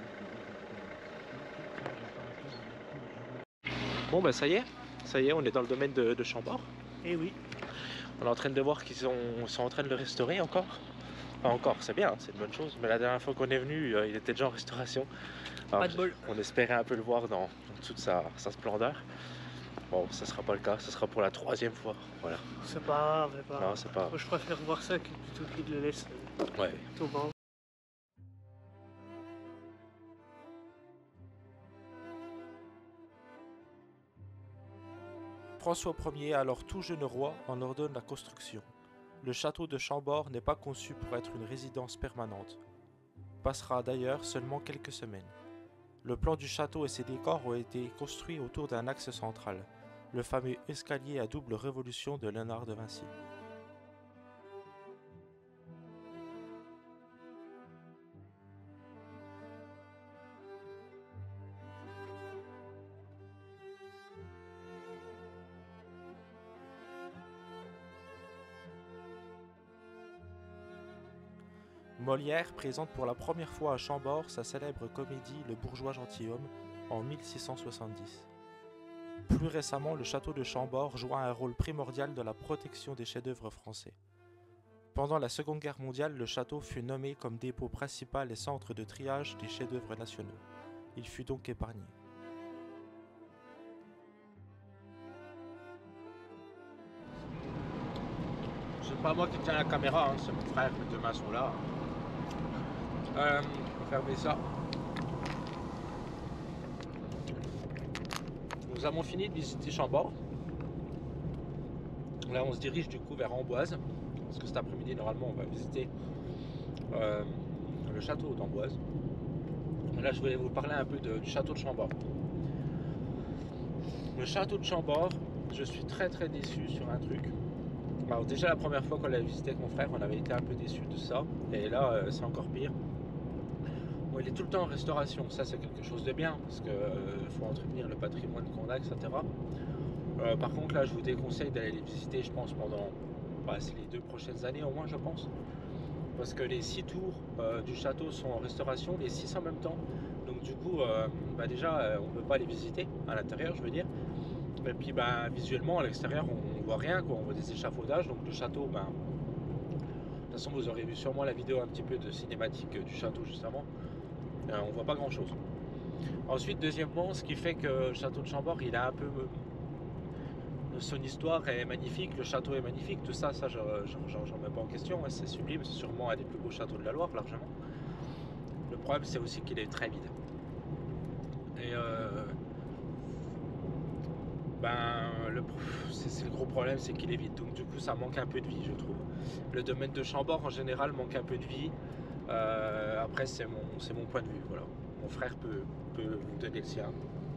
Bon, bah, ça y est, ça y est, on est dans le domaine de, de Chambord. Eh oui. On est en train de voir qu'ils sont, sont en train de le restaurer encore. Enfin, encore, c'est bien, c'est une bonne chose. Mais la dernière fois qu'on est venu, euh, il était déjà en restauration. Alors, Pas de bol. on espérait un peu le voir dans, dans toute sa, sa splendeur. Bon, ça sera pas le cas, ça sera pour la troisième fois. Voilà. C'est pas grave, c'est pas Non, grave. c'est pas. Moi, je préfère voir ça que plutôt qu'il le laisse euh, Ouais. au banc. François Ier, alors tout jeune roi, en ordonne la construction. Le château de Chambord n'est pas conçu pour être une résidence permanente. Passera d'ailleurs seulement quelques semaines. Le plan du château et ses décors ont été construits autour d'un axe central, le fameux escalier à double révolution de Léonard de Vinci. Molière présente pour la première fois à Chambord sa célèbre comédie Le bourgeois gentilhomme en mille six cent soixante-dix. Plus récemment, le château de Chambord joua un rôle primordial dans la protection des chefs-d'œuvre français. Pendant la Seconde Guerre mondiale, le château fut nommé comme dépôt principal et centre de triage des chefs-d'œuvre nationaux. Il fut donc épargné. C'est pas moi qui tiens la caméra, hein, c'est mon frère, les deux mains sont là. Euh, on va fermer ça. Nous avons fini de visiter Chambord. Là, on se dirige du coup vers Amboise, parce que cet après-midi, normalement, on va visiter euh, le château d'Amboise. Là, je voulais vous parler un peu de, du château de Chambord. Le château de Chambord, je suis très très déçu sur un truc. Alors déjà la première fois qu'on l'avait visité avec mon frère, on avait été un peu déçus de ça, et là euh, c'est encore pire. Bon, il est tout le temps en restauration, ça c'est quelque chose de bien, parce qu'il euh, faut entretenir le patrimoine qu'on a, et cetera. Euh, par contre là je vous déconseille d'aller les visiter, je pense, pendant bah, les deux prochaines années au moins, je pense. Parce que les six tours euh, du château sont en restauration, les six en même temps. Donc du coup, euh, bah, déjà euh, on ne peut pas les visiter à l'intérieur, je veux dire. Et puis bah, visuellement à l'extérieur on voit rien, quoi. On voit des échafaudages, donc le château, bah, de toute façon vous aurez vu sûrement la vidéo un petit peu de cinématique du château juste avant, euh, on voit pas grand chose. Ensuite, deuxièmement, ce qui fait que le château de Chambord il a un peu, euh, son histoire est magnifique, le château est magnifique, tout ça, ça j'en mets pas en question, hein, c'est sublime, c'est sûrement un des plus beaux châteaux de la Loire largement. Le problème c'est aussi qu'il est très vide. Et euh, ben, le le, c'est, c'est le gros problème, c'est qu'il est vide. Donc du coup, ça manque un peu de vie, je trouve. Le domaine de Chambord, en général, manque un peu de vie. Euh, après, c'est mon, c'est mon point de vue. Voilà. Mon frère peut, peut vous donner le sien.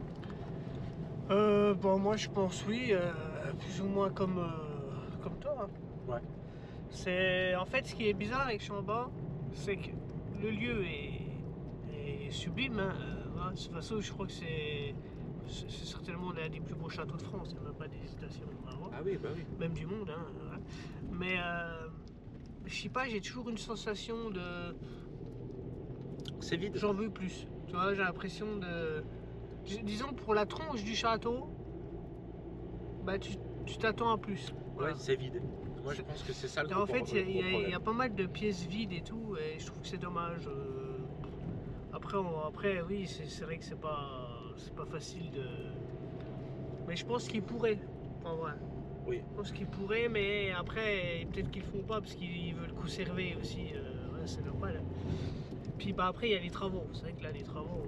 Euh, bon, moi je pense oui, euh, plus ou moins comme, euh, comme toi. Hein. Ouais. C'est, en fait, ce qui est bizarre avec Chambord, c'est que le lieu est, est sublime. Hein. Euh, de toute façon, je crois que c'est, c'est c'est certainement l'un des plus beaux châteaux de France. Il n'y a même pas d'hésitation à voir. Ah oui, bah oui. Même du monde. Hein, voilà. Mais euh, je sais pas, j'ai toujours une sensation de. C'est vide. J'en veux plus. Tu vois, j'ai l'impression de. Disons pour la tronche du château, bah tu tu t'attends à plus. Voilà. Ouais, c'est vide. Moi, je pense que c'est ça le Et gros en fait, il y, a- le il y gros a- il y a problème. pas mal de pièces vides et tout, et je trouve que c'est dommage. euh. Après, on- après, oui, c'est c'est vrai que c'est pas c'est pas facile de. Mais je pense qu'ils pourraient, en vrai. Oui. Je pense qu'ils pourraient, mais après, peut-être qu'ils le font pas parce qu'ils veulent conserver aussi. euh, ouais, c'est normal. Puis bah après, il y a les travaux. C'est vrai que là, les travaux.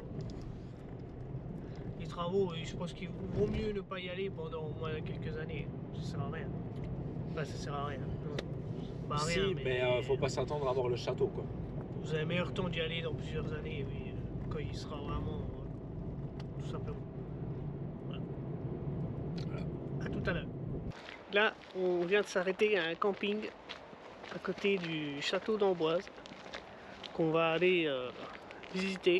Les travaux, je pense qu'il vaut mieux ne pas y aller pendant au moins quelques années. Ça sert à rien. Enfin, ça sert à rien. Non. Bah, Si, rien, mais, euh, faut pas s'attendre à voir le château, quoi. Vous avez meilleur temps d'y aller dans plusieurs années, oui, euh, quand il sera vraiment. euh, tout simplement. Voilà. Voilà. À tout à l'heure. Là, on vient de s'arrêter à un camping à côté du château d'Amboise qu'on va aller euh, visiter.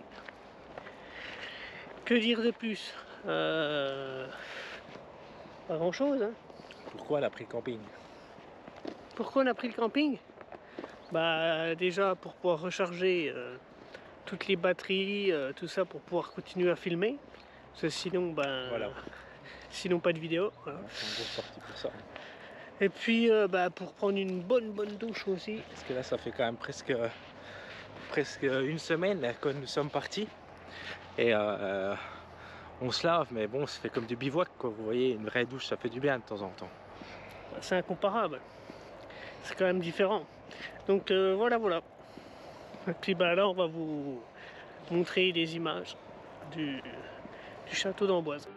Que dire de plus? euh, Pas grand chose. Hein. Pourquoi elle a pris le camping? Pourquoi on a pris le camping? Bah déjà pour pouvoir recharger euh, toutes les batteries, euh, tout ça pour pouvoir continuer à filmer. Parce que sinon, ben, Voilà. sinon pas de vidéo. Voilà. C'est en gros sorti pour ça. Et puis euh, bah, pour prendre une bonne bonne douche aussi. Parce que là, ça fait quand même presque, presque une semaine que nous sommes partis. Et euh, on se lave, mais bon, ça fait comme du bivouac, quoi. Vous voyez, une vraie douche, ça fait du bien de temps en temps. C'est incomparable. C'est quand même différent. Donc euh, voilà, voilà. Et puis bah, là, on va vous montrer des images du, du château d'Amboise.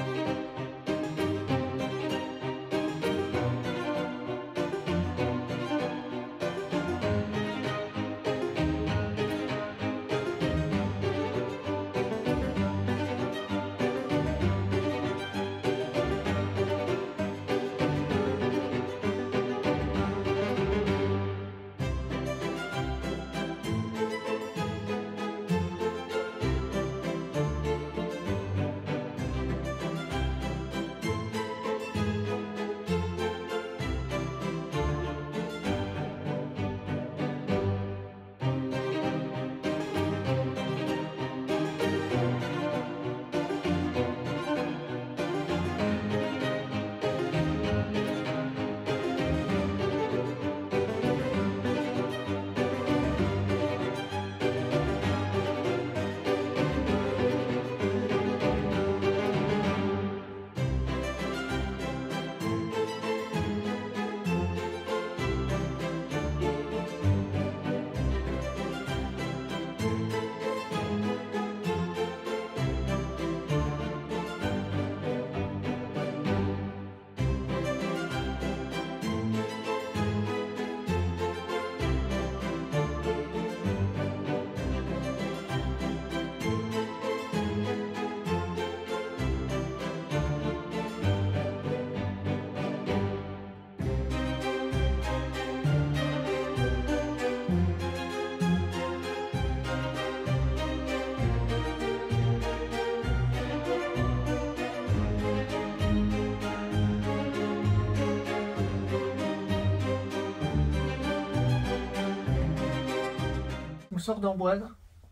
Sort d'Amboise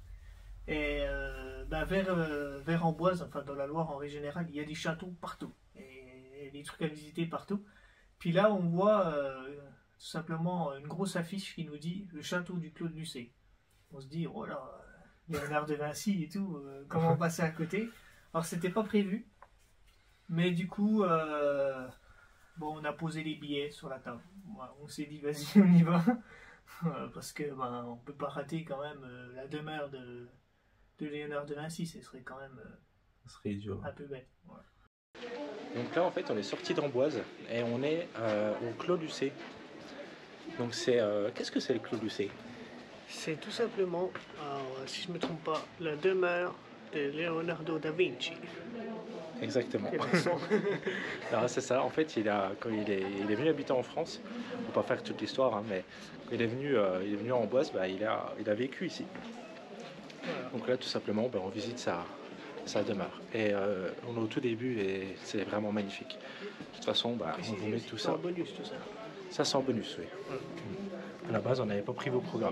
et euh, bah, vers, euh, vers Amboise, enfin dans la Loire en règle générale, il y a des châteaux partout et, et des trucs à visiter partout. Puis là, on voit euh, tout simplement une grosse affiche qui nous dit le château du Clos de Lucé. On se dit, oh là, Léonard de Vinci et tout, euh, comment passer à côté? Alors, c'était pas prévu, mais du coup, euh, bon, on a posé les billets sur la table. Voilà, on s'est dit, vas-y, on y va. Parce que ben, on peut pas rater quand même euh, la demeure de, de Léonard de Vinci, ce serait quand même euh, Ça serait idiot. un peu bête. Voilà. Donc là, en fait, on est sorti d'Amboise et on est euh, au Clos Lucé. Donc c'est... Euh, qu'est-ce que c'est le Clos Lucé? C'est tout simplement, alors, si je ne me trompe pas, la demeure de Leonardo da Vinci. Exactement. Quel accent. Alors c'est ça, en fait, il, a, quand il est, il est venu habiter en France, on ne peut pas faire toute l'histoire, hein, mais quand il est venu, euh, il est venu en Amboise, bah, il, a, il a vécu ici. Voilà. Donc là, tout simplement, bah, on visite sa, sa demeure. Et euh, on est au tout début et c'est vraiment magnifique. De toute façon, bah, on vous met tout C'est ça. en bonus tout ça. Ça, c'est en bonus, oui. Voilà. À la base, on n'avait pas pris vos programmes.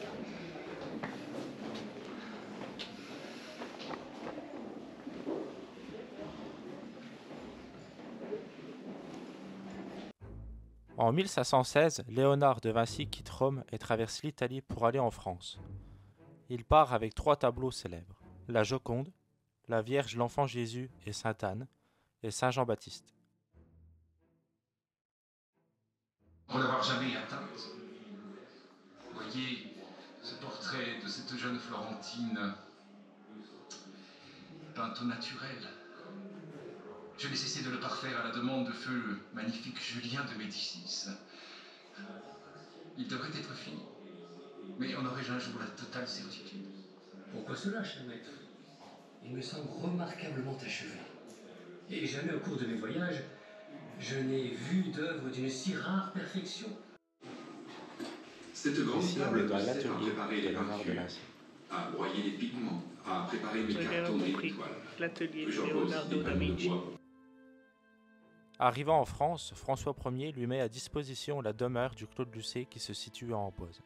En mille cinq cent seize, Léonard de Vinci quitte Rome et traverse l'Italie pour aller en France. Il part avec trois tableaux célèbres, la Joconde, la Vierge, l'Enfant Jésus et Sainte Anne, et Saint Jean-Baptiste. Pour l'avoir jamais atteinte. Voyez ce portrait de cette jeune Florentine, peinte au naturel. Je n'ai cessé de le parfaire à la demande de feu le magnifique Julien de Médicis. Il devrait être fini, mais en aurais-je un jour la totale certitude? Pourquoi cela, cher maître? Il me semble remarquablement achevé. Et jamais au cours de mes voyages, je n'ai vu d'œuvre d'une si rare perfection. Cette grande Ici, on table est dans me sert à l'atelier préparer de les Léonard de peintures, Vinci. à broyer les pigments, à préparer mes Vous avez cartons bien et compris. étoiles. L'atelier de J'emploie aussi Leonardo des da panneaux de Vinci. bois. Arrivant en France, François Ier lui met à disposition la demeure du Clos de Lucé qui se situe à Amboise.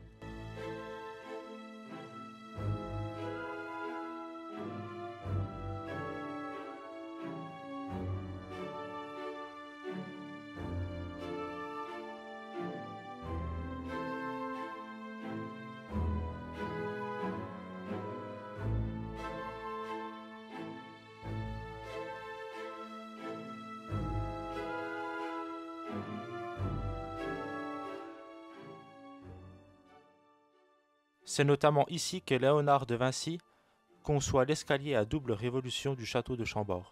C'est notamment ici que Léonard de Vinci conçoit l'escalier à double révolution du château de Chambord.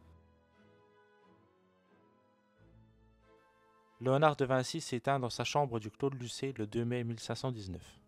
Léonard de Vinci s'éteint dans sa chambre du Clos de Lucé le deux mai mille cinq cent dix-neuf.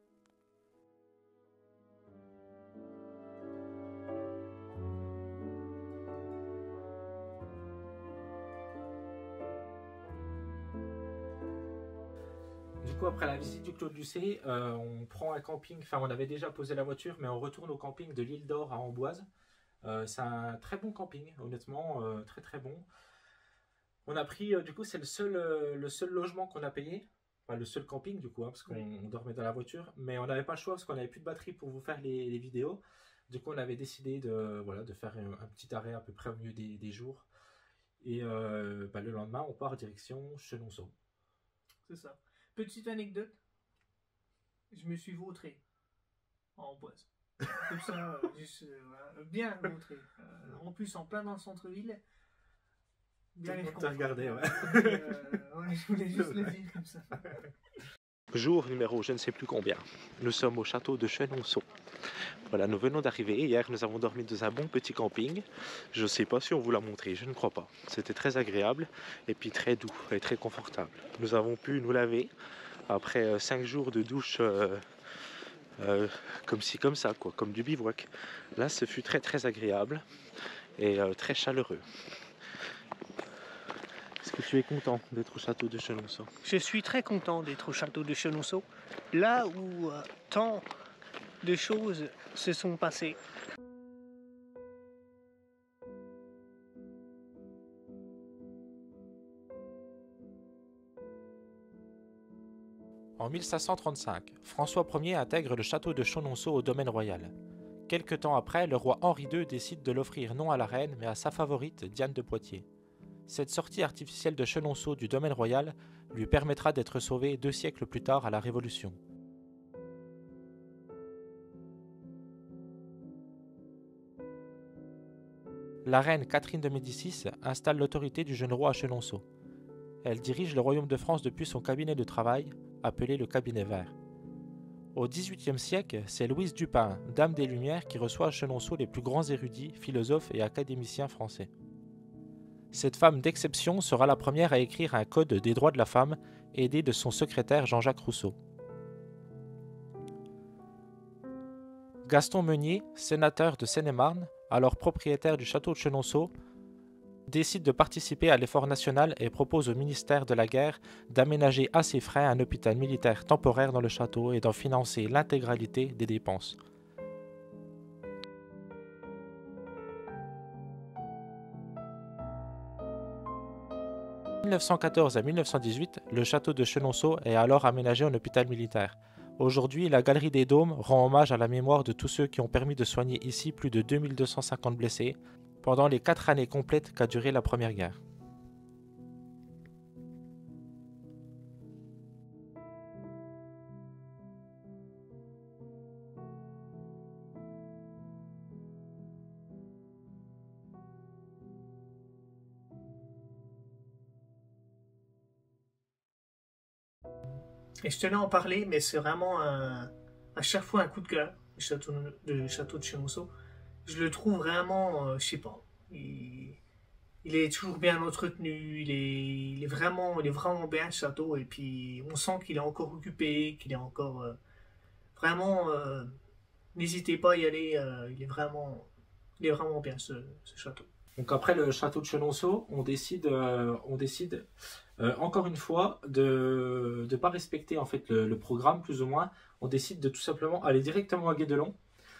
Du coup, après la visite du Clos de Lucé, euh, on prend un camping. Enfin, on avait déjà posé la voiture, mais on retourne au camping de l'Île d'Or à Amboise. Euh, c'est un très bon camping, honnêtement, euh, très très bon. On a pris, euh, du coup, c'est le seul, euh, le seul logement qu'on a payé. Enfin, le seul camping, du coup, hein, parce qu'on Oui. on dormait dans la voiture. Mais on n'avait pas le choix parce qu'on n'avait plus de batterie pour vous faire les, les vidéos. Du coup, on avait décidé de, voilà, de faire un, un petit arrêt à peu près au milieu des, des jours. Et euh, bah, le lendemain, on part direction Chenonceau. C'est ça. Petite anecdote, je me suis vautré en Amboise. Comme ça, euh, juste, euh, voilà, bien vautré. Euh, en plus, en plein dans le centre-ville. Bien Tout le les monde t'a regardé, ouais. Euh, ouais, je voulais juste le dire comme ça. Jour numéro je ne sais plus combien. Nous sommes au château de Chenonceau. Voilà, nous venons d'arriver. Hier, nous avons dormi dans un bon petit camping. Je ne sais pas si on vous l'a montré, je ne crois pas. C'était très agréable et puis très doux et très confortable. Nous avons pu nous laver après euh, cinq jours de douche euh, euh, comme ci, comme ça, quoi, comme du bivouac. Là, ce fut très très agréable et euh, très chaleureux. Est-ce que tu es content d'être au château de Chenonceau? Je suis très content d'être au château de Chenonceau, là où euh, tant de choses se sont passées. En mille cinq cent trente-cinq, François Ier intègre le château de Chenonceau au domaine royal. Quelque temps après, le roi Henri deux décide de l'offrir non à la reine, mais à sa favorite, Diane de Poitiers. Cette sortie artificielle de Chenonceau du domaine royal lui permettra d'être sauvé deux siècles plus tard à la Révolution. La reine Catherine de Médicis installe l'autorité du jeune roi à Chenonceau. Elle dirige le royaume de France depuis son cabinet de travail, appelé le cabinet vert. Au dix-huitième siècle, c'est Louise Dupin, dame des Lumières, qui reçoit à Chenonceau les plus grands érudits, philosophes et académiciens français. Cette femme d'exception sera la première à écrire un code des droits de la femme, aidée de son secrétaire Jean-Jacques Rousseau. Gaston Meunier, sénateur de Seine-et-Marne, alors propriétaire du château de Chenonceau, décide de participer à l'effort national et propose au ministère de la Guerre d'aménager à ses frais un hôpital militaire temporaire dans le château et d'en financer l'intégralité des dépenses. De mille neuf cent quatorze à mille neuf cent dix-huit, le château de Chenonceau est alors aménagé en hôpital militaire. Aujourd'hui, la Galerie des Dômes rend hommage à la mémoire de tous ceux qui ont permis de soigner ici plus de deux mille deux cent cinquante blessés pendant les quatre années complètes qu'a duré la Première Guerre. Et je tenais à en parler, mais c'est vraiment un, à chaque fois un coup de cœur, le château de, château de Chenonceau. Je le trouve vraiment, euh, je sais pas, il, il est toujours bien entretenu, il est, il est vraiment, il est vraiment bien ce château, et puis on sent qu'il est encore occupé, qu'il est encore euh, vraiment. Euh, n'hésitez pas à y aller, euh, il est vraiment, il est vraiment bien ce, ce château. Donc après le château de Chenonceau, on décide, euh, on décide euh, encore une fois de ne pas respecter en fait le, le programme plus ou moins. On décide de tout simplement aller directement à Guédelon.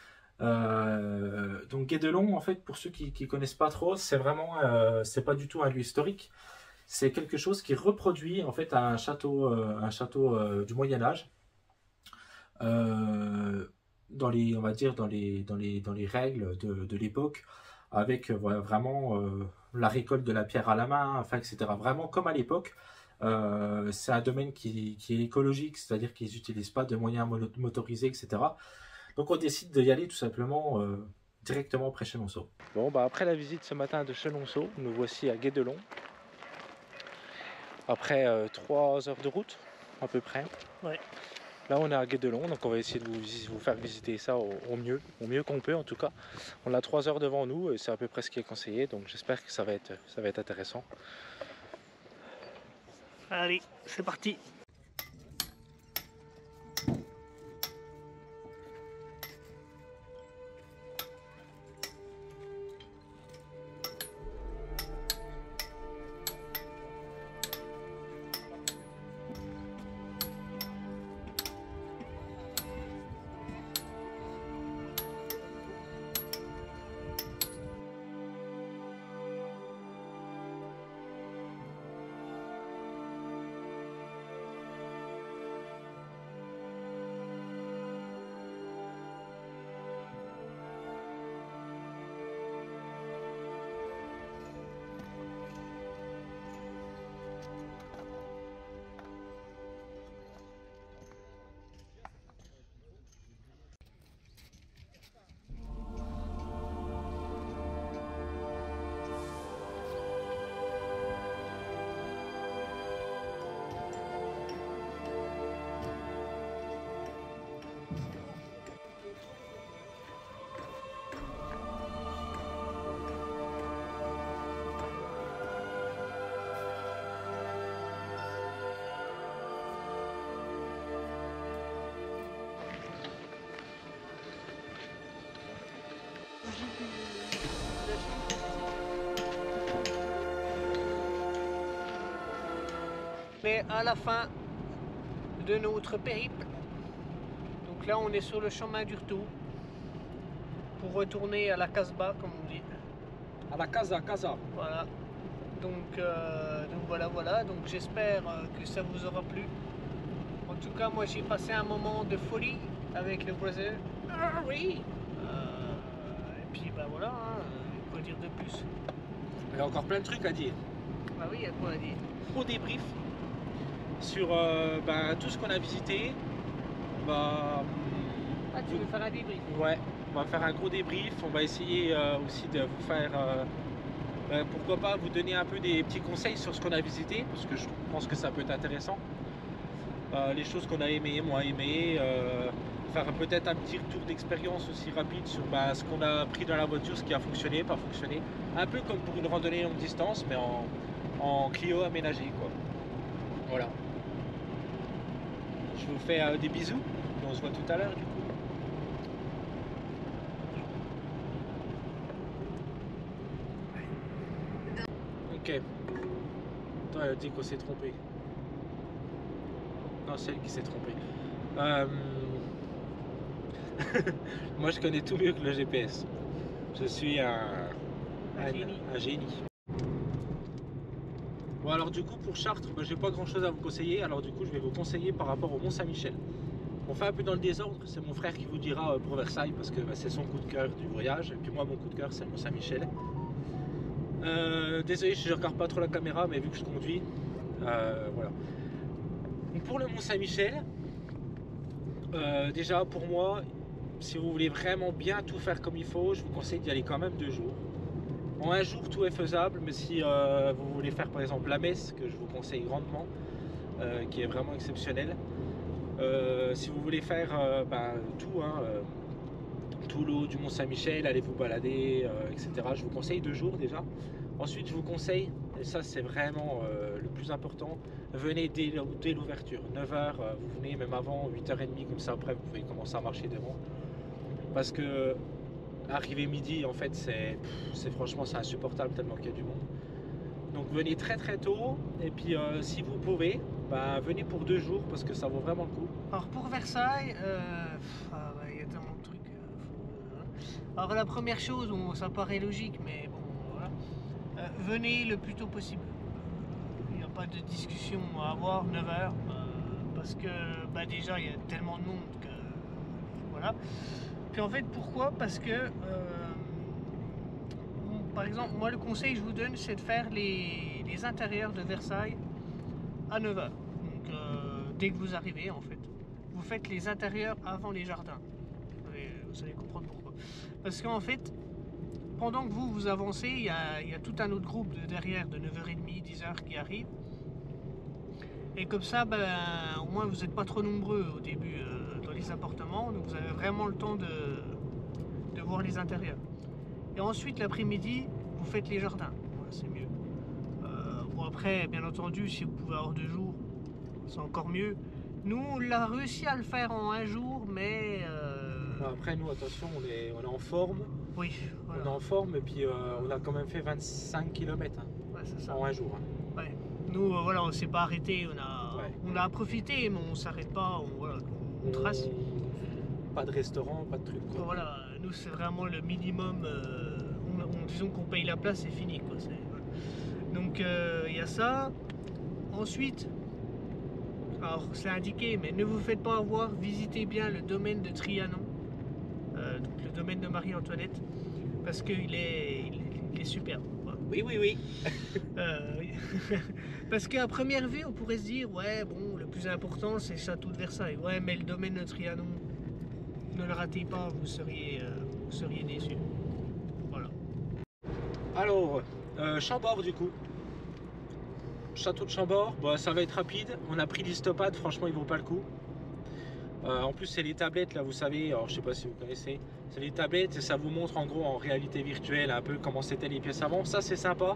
Euh, donc Guédelon, en fait, pour ceux qui ne connaissent pas trop, c'est vraiment, euh, c'est pas du tout un lieu historique. C'est quelque chose qui reproduit en fait un château, euh, un château euh, du Moyen Âge. Euh, dans les, on va dire dans les, dans les, dans les règles de, de l'époque. Avec euh, voilà, vraiment euh, la récolte de la pierre à la main, enfin, et cetera. Vraiment comme à l'époque. Euh, c'est un domaine qui, qui est écologique, c'est-à-dire qu'ils n'utilisent pas de moyens motorisés, et cetera. Donc on décide d'y aller tout simplement euh, directement près Chenonceau. Bon, bah après la visite ce matin de Chenonceau, nous voici à Guédelon. Après euh, trois heures de route, à peu près. Ouais. Là, on est à Guédelon, donc on va essayer de vous, vous faire visiter ça au, au mieux, au mieux qu'on peut en tout cas. On a trois heures devant nous et c'est à peu près ce qui est conseillé, donc j'espère que ça va être, ça va être intéressant. Allez, c'est parti. Mais à la fin de notre périple, donc là on est sur le chemin du retour pour retourner à la Casbah comme on dit. À la Casa, Casa. Voilà. Donc, euh, donc voilà, voilà. Donc j'espère que ça vous aura plu. En tout cas, moi j'ai passé un moment de folie avec le voisin. Ah oui. Euh, et puis bah voilà, hein, quoi dire de plus. Il y a encore plein de trucs à dire. Bah oui, il y a quoi à dire. Au débrief sur euh, ben, tout ce qu'on a visité. Bah, ah, tu veux faire un débrief? Ouais, on va faire un gros débrief. On va essayer euh, aussi de vous faire, euh, ben, pourquoi pas, vous donner un peu des petits conseils sur ce qu'on a visité, parce que je pense que ça peut être intéressant. Euh, les choses qu'on a aimées, moins aimées, euh, faire peut-être un petit retour d'expérience aussi rapide sur bah, ce qu'on a pris dans la voiture, ce qui a fonctionné, pas fonctionné. Un peu comme pour une randonnée longue distance, mais en, en Clio aménagé, quoi. Voilà. Je vous fais euh, des bisous, et on se voit tout à l'heure du coup. Ok. Attends, elle a dit qu'on s'est trompé. Non, c'est elle qui s'est trompée. Euh... Moi, je connais tout mieux que le G P S. Je suis un, Un un, génie. un génie. Bon, alors du coup, pour Chartres, bah, j'ai pas grand chose à vous conseiller. Alors du coup, je vais vous conseiller par rapport au Mont-Saint-Michel. On fait un peu dans le désordre. C'est mon frère qui vous dira euh, pour Versailles parce que bah, c'est son coup de cœur du voyage. Et puis moi, mon coup de cœur, c'est le Mont-Saint-Michel. Euh, désolé, je regarde pas trop la caméra, mais vu que je conduis, euh, voilà. Donc pour le Mont-Saint-Michel, euh, déjà pour moi, si vous voulez vraiment bien tout faire comme il faut, je vous conseille d'y aller quand même deux jours. En un jour, tout est faisable, mais si euh, vous voulez faire par exemple la messe, que je vous conseille grandement, euh, qui est vraiment exceptionnelle, euh, si vous voulez faire euh, ben, tout, hein, euh, tout l'eau du Mont-Saint-Michel, allez vous balader, euh, et cetera. Je vous conseille deux jours déjà. Ensuite, je vous conseille, et ça c'est vraiment euh, le plus important, venez dès, dès l'ouverture. neuf heures, euh, vous venez même avant, huit heures trente, comme ça après vous pouvez commencer à marcher devant. Parce que arriver midi, en fait, c'est franchement c'est insupportable tellement qu'il y a du monde. Donc venez très très tôt, et puis euh, si vous pouvez, bah, venez pour deux jours parce que ça vaut vraiment le coup. Alors pour Versailles, euh, pff, ah ouais, il y a tellement de trucs. euh, faut, euh, Alors la première chose, bon, ça paraît logique, mais bon, voilà. Euh, venez le plus tôt possible. Il n'y a pas de discussion à avoir, neuf heures, euh, parce que bah, déjà il y a tellement de monde que voilà. Puis en fait, pourquoi? Parce que, euh, bon, par exemple, moi le conseil que je vous donne, c'est de faire les, les intérieurs de Versailles à neuf heures. Donc euh, dès que vous arrivez, en fait, vous faites les intérieurs avant les jardins. Vous allez, vous allez comprendre pourquoi. Parce qu'en fait, pendant que vous vous avancez, il y a, il y a tout un autre groupe de derrière de neuf heures trente, dix heures qui arrive. Et comme ça, ben, au moins vous n'êtes pas trop nombreux au début euh, dans les appartements, donc vous avez vraiment le temps de, de voir les intérieurs. Et ensuite, l'après-midi, vous faites les jardins. Voilà, c'est mieux. Euh, bon, après, bien entendu, si vous pouvez avoir deux jours, c'est encore mieux. Nous, on l'a réussi à le faire en un jour, mais... Euh... Après, nous, attention, on est, on est en forme. Oui, voilà. On est en forme, et puis euh, on a quand même fait vingt-cinq kilomètres hein, ouais, c'est ça. en un jour. Hein. Ouais. Nous, euh, voilà, on s'est pas arrêté, on a, Ouais. on a profité, mais on s'arrête pas, on, voilà, on, on trace. Pas de restaurant, pas de truc. Quoi. Voilà, nous c'est vraiment le minimum. Euh, on, on- disons qu'on paye la place, c'est fini, quoi. c'est- voilà. Donc il euh, y a ça. Ensuite, alors c'est indiqué, mais ne vous faites pas avoir, visitez bien le domaine de Trianon, euh, donc le domaine de Marie-Antoinette, parce qu'il est, il est, il est superbe. Voilà. Oui, oui, oui. Euh, oui. Parce qu'à première vue, on pourrait se dire, ouais, bon, le plus important, c'est le château de Versailles. Ouais, mais le domaine de Trianon, ne le ratez pas, vous seriez, euh, vous seriez déçus. Voilà. Alors, euh, Chambord du coup. Château de Chambord, bah, ça va être rapide. On a pris l'Istopade, franchement, il vaut pas le coup. Euh, en plus, c'est les tablettes, là, vous savez, alors je sais pas si vous connaissez. C'est les tablettes et ça vous montre en gros en réalité virtuelle un peu comment c'était les pièces avant. Ça, c'est sympa.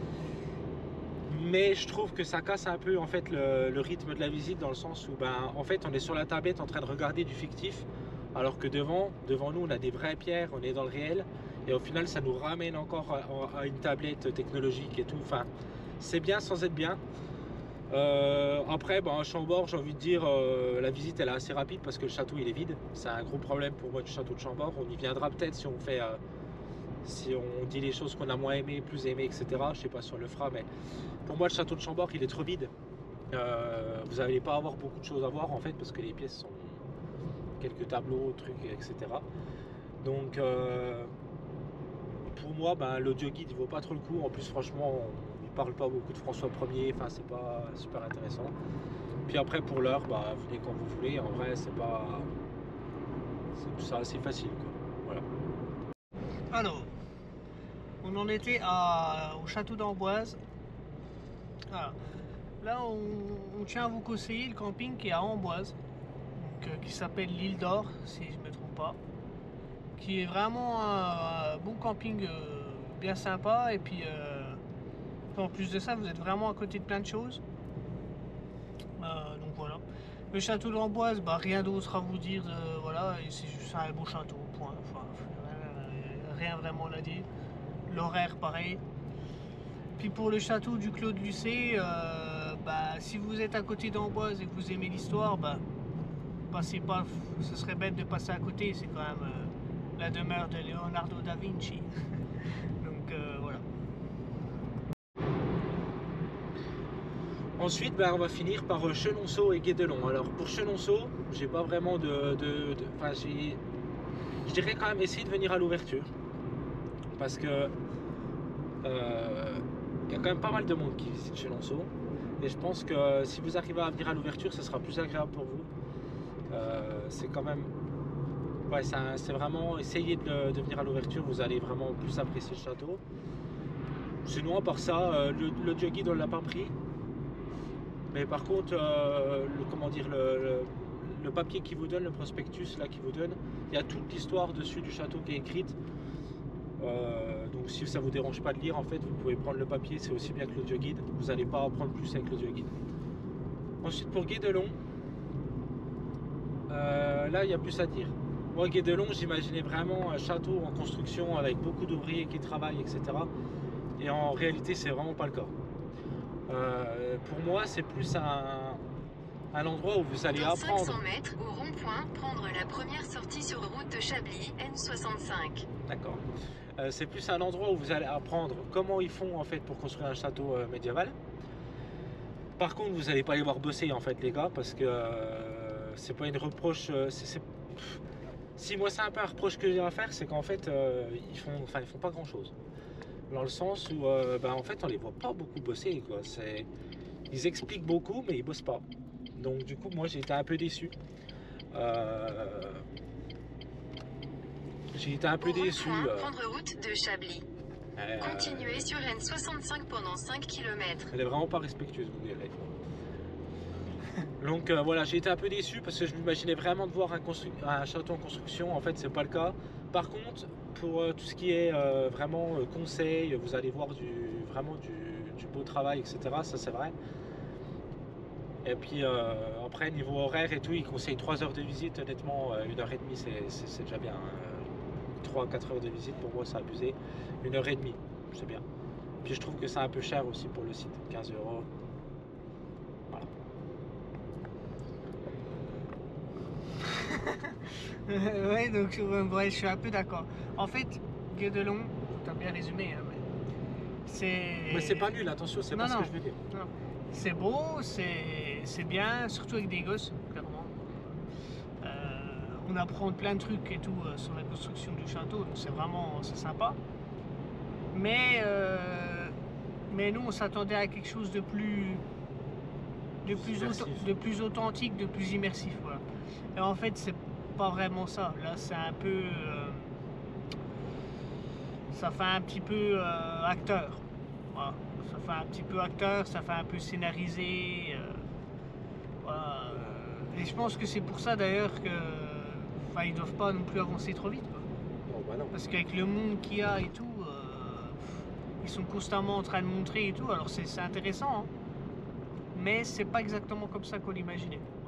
Mais je trouve que ça casse un peu en fait le, le rythme de la visite dans le sens où ben, en fait on est sur la tablette en train de regarder du fictif alors que devant, devant nous on a des vraies pierres, on est dans le réel et au final ça nous ramène encore à, à une tablette technologique et tout. Enfin, c'est bien sans être bien. Euh, après, ben, à Chambord, j'ai envie de dire euh, la visite elle est assez rapide parce que le château il est vide. C'est un gros problème pour moi du château de Chambord. On y viendra peut-être si on fait euh, si on dit les choses qu'on a moins aimé, plus aimé, et cetera. Je sais pas si on le fera, mais pour moi le château de Chambord il est trop vide. Euh, vous n'allez pas avoir beaucoup de choses à voir en fait parce que les pièces sont quelques tableaux, trucs, et cetera. Donc euh, pour moi ben, l'audio guide il vaut pas trop le coup. En plus franchement on ne parle pas beaucoup de François Ier, enfin c'est pas super intéressant. Puis après pour l'heure, bah, venez quand vous voulez, en vrai c'est pas. C'est assez facile quoi. Voilà. Alors, on en était à, au château d'Amboise. Voilà. Là, on, on tient à vous conseiller le camping qui est à Amboise. Donc, euh, qui s'appelle l'île d'Or, si je ne me trompe pas, qui est vraiment un, un bon camping euh, bien sympa, et puis euh, en plus de ça vous êtes vraiment à côté de plein de choses. Euh, donc voilà. Le château d'Amboise, bah, rien d'autre à vous dire, euh, voilà, c'est juste un beau château, point. Enfin, rien vraiment à dire. L'horaire pareil. Puis pour le château du Clos de Lucé, euh, bah, si vous êtes à côté d'Amboise et que vous aimez l'histoire, bah, passez pas, ce serait bête de passer à côté, c'est quand même euh, la demeure de Leonardo da Vinci. Donc euh, voilà. Ensuite, ben, on va finir par euh, Chenonceau et Guédelon. Alors pour Chenonceau, j'ai pas vraiment de... de, de enfin, j'ai, je dirais quand même essayer de venir à l'ouverture. Parce que euh, il y a quand même pas mal de monde qui visite Chenonceau. Et je pense que si vous arrivez à venir à l'ouverture, ce sera plus agréable pour vous. Euh, c'est quand même... Ouais, c'est vraiment... Essayez de, de venir à l'ouverture, vous allez vraiment plus apprécier le château. Sinon, à part ça, euh, le, le guide, on ne l'a pas pris. Mais par contre, euh, le, comment dire, le, le, le papier qui vous donne, le prospectus là qui vous donne, il y a toute l'histoire dessus du château qui est écrite. Euh, donc si ça vous dérange pas de lire, en fait, vous pouvez prendre le papier, c'est aussi bien que l'audio guide. Vous n'allez pas apprendre plus avec l'audio guide. Ensuite pour Guédelon, euh, là il y a plus à dire. Moi Guédelon, j'imaginais vraiment un château en construction avec beaucoup d'ouvriers qui travaillent, et cetera. Et en réalité, c'est vraiment pas le cas. Euh, pour moi, c'est plus un, un endroit où vous allez Dans apprendre. cinq cents mètres, au rond-point, prendre la première sortie sur route de Chablis, N soixante-cinq. D'accord. Euh, c'est plus un endroit où vous allez apprendre comment ils font en fait pour construire un château euh, médiéval. Par contre, vous n'allez pas les voir bosser en fait, les gars, parce que euh, c'est pas une reproche. Euh, c'est, c'est... Si moi, c'est un peu un reproche que j'ai à faire, c'est qu'en fait, euh, ils font, enfin, ils font pas grand chose. Dans le sens où, euh, ben, en fait, on les voit pas beaucoup bosser, quoi. C'est... Ils expliquent beaucoup, mais ils bossent pas. Donc, du coup, moi, j'ai été un peu déçu. Euh... J'ai été un peu Au déçu. rond-point, Euh... prendre route de Chablis. Euh... Continuez sur N soixante-cinq pendant cinq kilomètres. Elle est vraiment pas respectueuse, vous direz. Donc euh, voilà, j'ai été un peu déçu parce que je m'imaginais vraiment de voir un, constru... un château en construction. En fait, c'est pas le cas. Par contre, pour euh, tout ce qui est euh, vraiment euh, conseil, vous allez voir du, vraiment du, du beau travail, et cetera. Ça, c'est vrai. Et puis euh, après, niveau horaire et tout, ils conseillent trois heures de visite. Honnêtement, euh, une heure et demie, c'est déjà bien. Hein. trois à quatre heures de visite, pour moi, c'est abusé. Une heure et demie, c'est bien. Puis je trouve que c'est un peu cher aussi pour le site, quinze euros. Voilà. Ouais, donc euh, ouais, je suis un peu d'accord. En fait, Guédelon, t'as bien résumé, hein, mais c'est... Mais c'est pas nul, attention, c'est pas ce non. que je veux dire. Non. C'est beau, c'est bien, surtout avec des gosses, clairement. Euh, on apprend plein de trucs et tout euh, sur la construction du château, donc c'est vraiment c'est sympa. Mais, euh, mais nous, on s'attendait à quelque chose de plus, de plus, auto, de plus authentique, de plus immersif. Voilà. Et en fait, c'est pas vraiment ça. Là, c'est un peu... Euh, ça fait un petit peu euh, acteur. Voilà. Ça fait un petit peu acteur, ça fait un peu scénarisé. Euh, voilà. Et je pense que c'est pour ça d'ailleurs que... Enfin, ils doivent pas non plus avancer trop vite. Quoi. Oh, bah non. Parce qu'avec le monde qu'il y a et tout, euh, ils sont constamment en train de montrer et tout. Alors c'est intéressant, hein, mais c'est pas exactement comme ça qu'on l'imaginait.